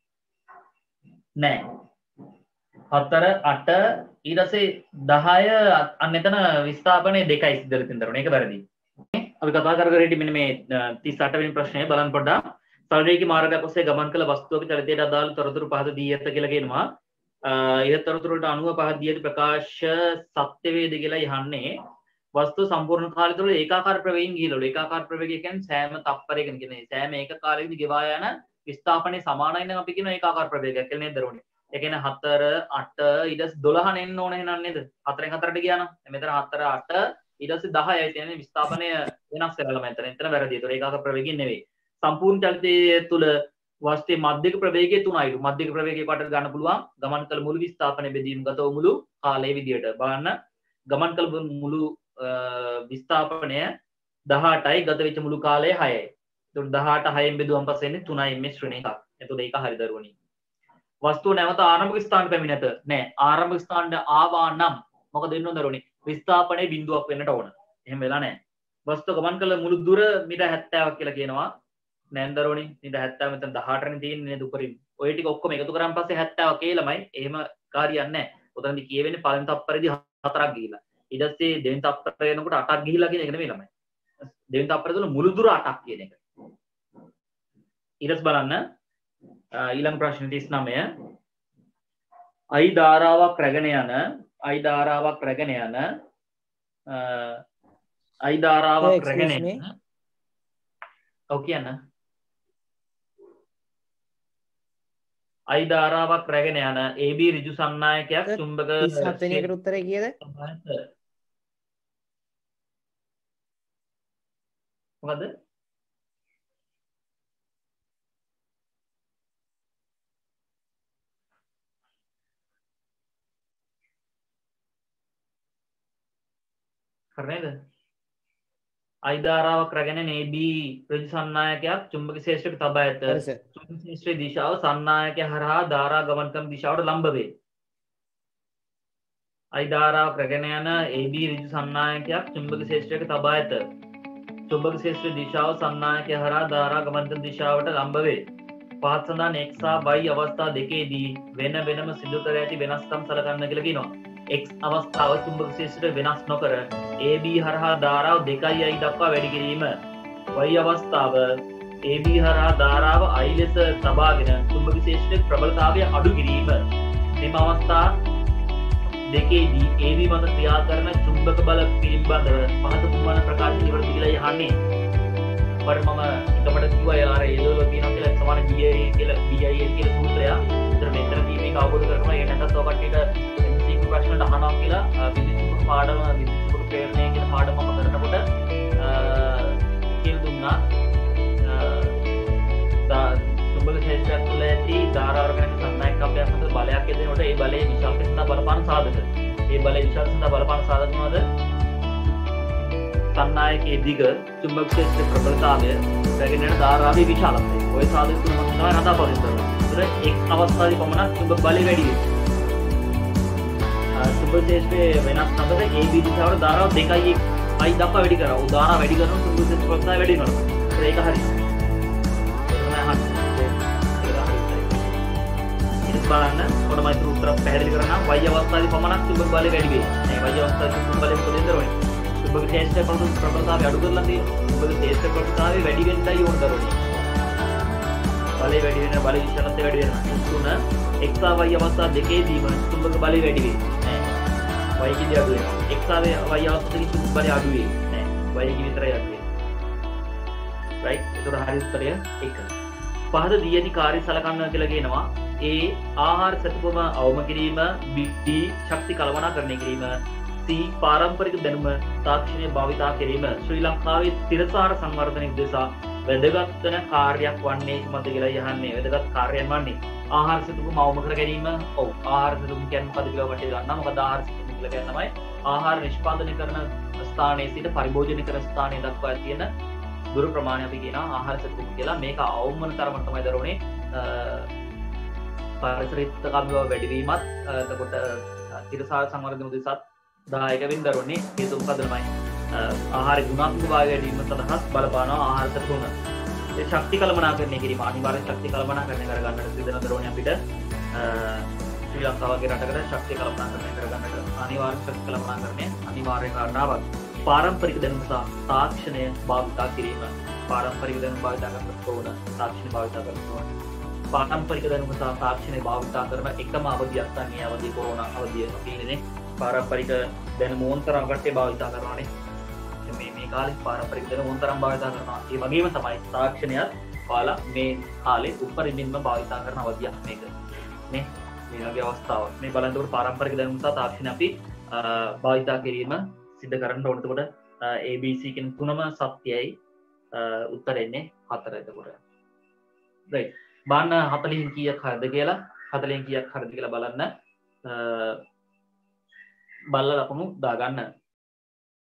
නෑ. 4 8 ඊට පස්සේ 10 අන්න එතන විස්ථාපනයේ 2යි සිද්ධ වෙලා තියෙනවා. මේක වැරදි. අපි කතා කර කර හිටියේ මෙන්න මේ 38 වෙනි ප්‍රශ්නය බලන්න පොඩ්ඩක්. සරලරේඛී මාර්ගයක් ඔස්සේ ගමන් කළ වස්තුවක චලිතයට අදාළ තොරතුරු පහද දී ඇත කියලා කියනවා. ඊට තොරතුරු වලට අනුව පහද දී ඇති ප්‍රකාශ සත්‍ය වේද කියලා යහන්නේ. වස්තුව සම්පූර්ණ කාලය තුළ ඒකාකාර ප්‍රවේගයෙන් ගිහිලවලු. ඒකාකාර ප්‍රවේගය කියන්නේ සෑම තප්පරයකින් කියන්නේ සෑම ඒක කාලයකදී ගෙවා යන විස්ථාපනයේ සමානයි නම් අපි කියනවා ඒකාකාර ප්‍රවේගයක් කියලා නේද දරුවනේ. ඒ කියන්නේ 4 8 ඊට පස්සේ 12 එන්න ඕන එහෙනම් නේද? 4න් 4ට ගියා නම් මෙතන 4 8 ඊට පස්සේ 10යි තියෙන්නේ විස්ථාපනය වෙනස් වෙනවා මෙතන. එතන වැරදි. ඒතර ඒකාකාර ප්‍රවේගයෙන් නෙවෙයි. සම්පූර්ණ චලිතය තුළ වස්තුවේ මධ්‍යක ප්‍රවේගය 3යි. මධ්‍යක ප්‍රවේගය කට ගන්න පුළුවන් ගමන් කළ මුළු විස්ථාපනයේ බෙදීම ගතව මුළු කාලයේ විදියට. බලන්න ගමන් කළ මුළු විස්ථාපනය 18යි ගත වෙච්ච මුළු කාලය 6යි. ඒතකොට 18 6න් බෙදුවම පස්සේ එන්නේ 3යි මේ ශ්‍රේණි එකක්. එතකොට ඒක හරි දරුවනි. වස්තුව නැවත ආරම්භක ස්ථානට පැමිණෙත නෑ. ආරම්භක ස්ථානට ආවා නම් මොකද වෙන්න ඕන දරුවනි? විස්ථාපනයේ බිඳුවක් වෙන්නට ඕන. එහෙම වෙලා නෑ. වස්තුව ගමන් කළ මුළු දුර මීටර් 70ක් කියලා කියනවා. නෑ දරුවනි. මීටර් 70 මෙතන 18නේ තියෙන්නේ නේද උඩින්. ඔය ටික ඔක්කොම එකතු කරාන් පස්සේ 70 කේලමයි. එහෙම කාරියක් නෑ. උතනදි කියවෙන්නේ පළවෙනි තප්පරේදී 4ක් ගිහිලා. ඊට පස්සේ දෙවෙනි තප්පරේ එනකොට 8ක් ගිහිලා කියන එක නෙමෙයි ළමයි. දෙවෙනි තප්පරේ තුල මුළු දුර 8ක් කියන එක. ඊට පස්සේ බලන්න ඊළඟ ප්‍රශ්න 39 I ධාරාවක් රැගෙන යන ඔව් කියන්න I ධාරාවක් රැගෙන යන AB ඍජු සංනායකයක් චුම්බක 37 වෙනි එකට උත්තරේ කීයද? මොකද කරනේද? I ධාරාවක් රැගෙන AB ඍජු සංනායකයක් චුම්බක ක්ෂේත්‍රයට තබා ඇත. චුම්බක ක්ෂේත්‍රයේ දිශාව සංනායකය හරහා ධාරා ගමන් කරන දිශාවට ලම්බ වේ. I ධාරාවක් රැගෙන යන AB ඍජු සංනායකයක් චුම්බක ක්ෂේත්‍රයක තබා ඇත. චුම්බක ක්ෂේත්‍රයේ දිශාව සන්නායකය හරහා ධාරා ගමන් දිශාවට ලම්බ වේ. පහත් සඳහන් x සහ y අවස්ථා දෙකේදී වෙන වෙනම සිදු කර ඇති වෙනස්කම් සලකන්න කියලා කියනවා. x අවස්ථාව චුම්බක ක්ෂේත්‍රයට වෙනස් නොකර AB හරහා ධාරාව 2i දක්වා වැඩි කිරීම. y අවස්ථාව AB හරහා ධාරාව I ලෙස තබාගෙන චුම්බක ක්ෂේත්‍රයේ ප්‍රබලතාවය අඩු කිරීම. මෙම අවස්ථා දෙකේදී AB මත ක්‍රියා කරන චුම්බක බල පිළිබඳව පහත කුමන ප්‍රකාශ නිවැරදි කියලා යහන්නේ. මම එකකට කිව්වා යාර ඒලවල තියෙනවා කියලා සමාන BIL කියලා BIL කියලා සූත්‍රයක්. ඒතර මෙතනදී මේක අවබෝධ කරගන්න ඒ නැත්නම් තව කට්ටියට MCQ ප්‍රශ්න අහනවා කියලා විද්‍යුත් පාඩම විද්‍යුත් ප්‍රේරණය කියන පාඩම මම කරනකොට කියලා දුන්නා. චුම්බක ක්ෂේත්‍රය තුළ ඇති ධාරාව ගැන සම්මායක අභ්‍යාස මත බලයක් යෙදෙනකොට ඒ බලයේ විශාලකම් සඳහා බලපාන සාධක. ඒ බලයේ විශාලකම් සඳහා බලපාන සාධක මොනවද? සන්නායකයේ දිග චුම්බක ක්ෂේත්‍රයේ ප්‍රබලතාවය රැගෙන යන ධාරාවේ විශාලත්වය. ඔය සාධක තුන මත තමයි කතා කරන්නේ. ඒතර එක් අවස්ථාවේ පමණක් චුම්බක බලය වැඩි වෙනවා. චුම්බක ක්ෂේත්‍රයේ වෙනස් නොකර AB දිශාවට ධාරාව 2i දක්වා වැඩි කරනවා. ධාරාව වැඩි කරනකොට චුම්බක ක්ෂේත්‍ර ප්‍රබලතාවය වැඩි වෙනවා. ඒක හරි. බලන්න ඔන්න මම උත්තර පැහැදිලි කරනවා y අවස්ථාවේ පමණක් චුම්බක බලය වැඩි වෙයි. මේ y අවස්ථාවේ චුම්බක බලය මොකද කරන්නේ? චුම්බක ක්ෂේත්‍රයේ ප්‍රබලතාවය අඩු කරලා තියෙනවා. චුම්බක ක්ෂේත්‍රයේ ප්‍රබලතාවය වැඩි වෙන්නයි ඕන කරන්නේ. බලය වැඩි වෙන බලය විශාලත්වය වැඩි වෙනවා. තුන x සහ y අවස්ථා දෙකේදීම චුම්බක බලය වැඩි වෙයි. නෑ. y කිදී අඩු වෙනවා. x සහ y අවස්ථාවේ චුම්බක බලය අඩු වෙයි. නෑ. y කි විතරයි අඩු වෙන්නේ. right? ඒක හරි උත්තරය 1. පහද දී ඇති කාර්ය සලකන්න කියලා කියනවා. A ආහාර සැපුම අවම කිරීම, B ශක්ති කළමනාකරණය කිරීම, C පාරම්පරික දැනුම තාක්ෂණය භාවිතා කිරීම ශ්‍රී ලංකාවේ තිරසාර සංවර්ධනය උදෙසා වැදගත් වෙන කාර්යයක් වන්නේ කුමක්ද කියලා යහන්නේ. වැදගත් කාර්යයන් වන්නේ ආහාර සැපුම අවම කර ගැනීම. ඔව් ආහාර සැපුම කියන්නේ මොකද කියලා ඔබට ගන්නවා. මොකද ආහාර සැපුම කියලා කියන්නේ තමයි ආහාර නිෂ්පාදනය කරන ස්ථානයේ සිට පරිභෝජනය කරන ස්ථානය දක්වා තියෙන දුර ප්‍රමාණය අපි කියනවා ආහාර සැපුම කියලා. මේක අවම වන තරමට තමයි දරුවනේ පරිසරිතකම්ව වැඩිවීමත් එතකොට තිරසාර සංවර්ධන උදෙසාත් දායක වෙන දරුවනේ හේතු උපදනමයි. ආහාර ගුණාත්මක භාවය වැඩි වීම සඳහා බලපානවා ආහාර සැපුම. ඒ ශක්ති කළමනාකරණය කිරීම අනිවාර්ය ශක්ති කළමනාකරණය කරගන්නට සිදෙන දරුවනේ අපිට ශ්‍රී ලංකාව වගේ රටකට ශක්ති කළමනාකරණය කරගන්නට අනිවාර්ය ශක්ති කළමනාකරණය අනිවාර්ය කාරණාවක්. පාරම්පරික දැනුම සහ තාක්ෂණය භාවිතා කිරීම. පාරම්පරික දැනුම භාවිතා කරනකොට ඕන තාක්ෂණ භාවිතා කරනකොට පාරම්පරික දැනුම සහ තාක්ෂණය භාවිතා කරන එකම අවධියක් තමයි අවධිය කොරෝනා අවධිය තියෙන්නේ. පාරම්පරික දැනුම ඕනතරම් කට්ටිය භාවිතා කරනවානේ. මේ කාලේ පාරම්පරික දැනුම ඕනතරම් භාවිතා කරනවා. ඒ වගේම තමයි තාක්ෂණයත් ඔයාලා මේ කාලේ උපරිමයෙන්ම භාවිතා කරන අවධියක් මේක. නේ මේ වගේ අවස්ථාවක්. මේ බලනකොට පාරම්පරික දැනුම සහ තාක්ෂණය අපි භාවිතා කිරීම සිද්ධ කරන්න ඕන. එතකොට ABC කියන තුනම සත්‍යයි. උත්තරෙන්නේ 4 එතකොට. right. බාන්න 40 කීයක් හරිද කියලා 40 කීයක් හරිද කියලා බලන්න බලලා ලකුණු දාගන්න.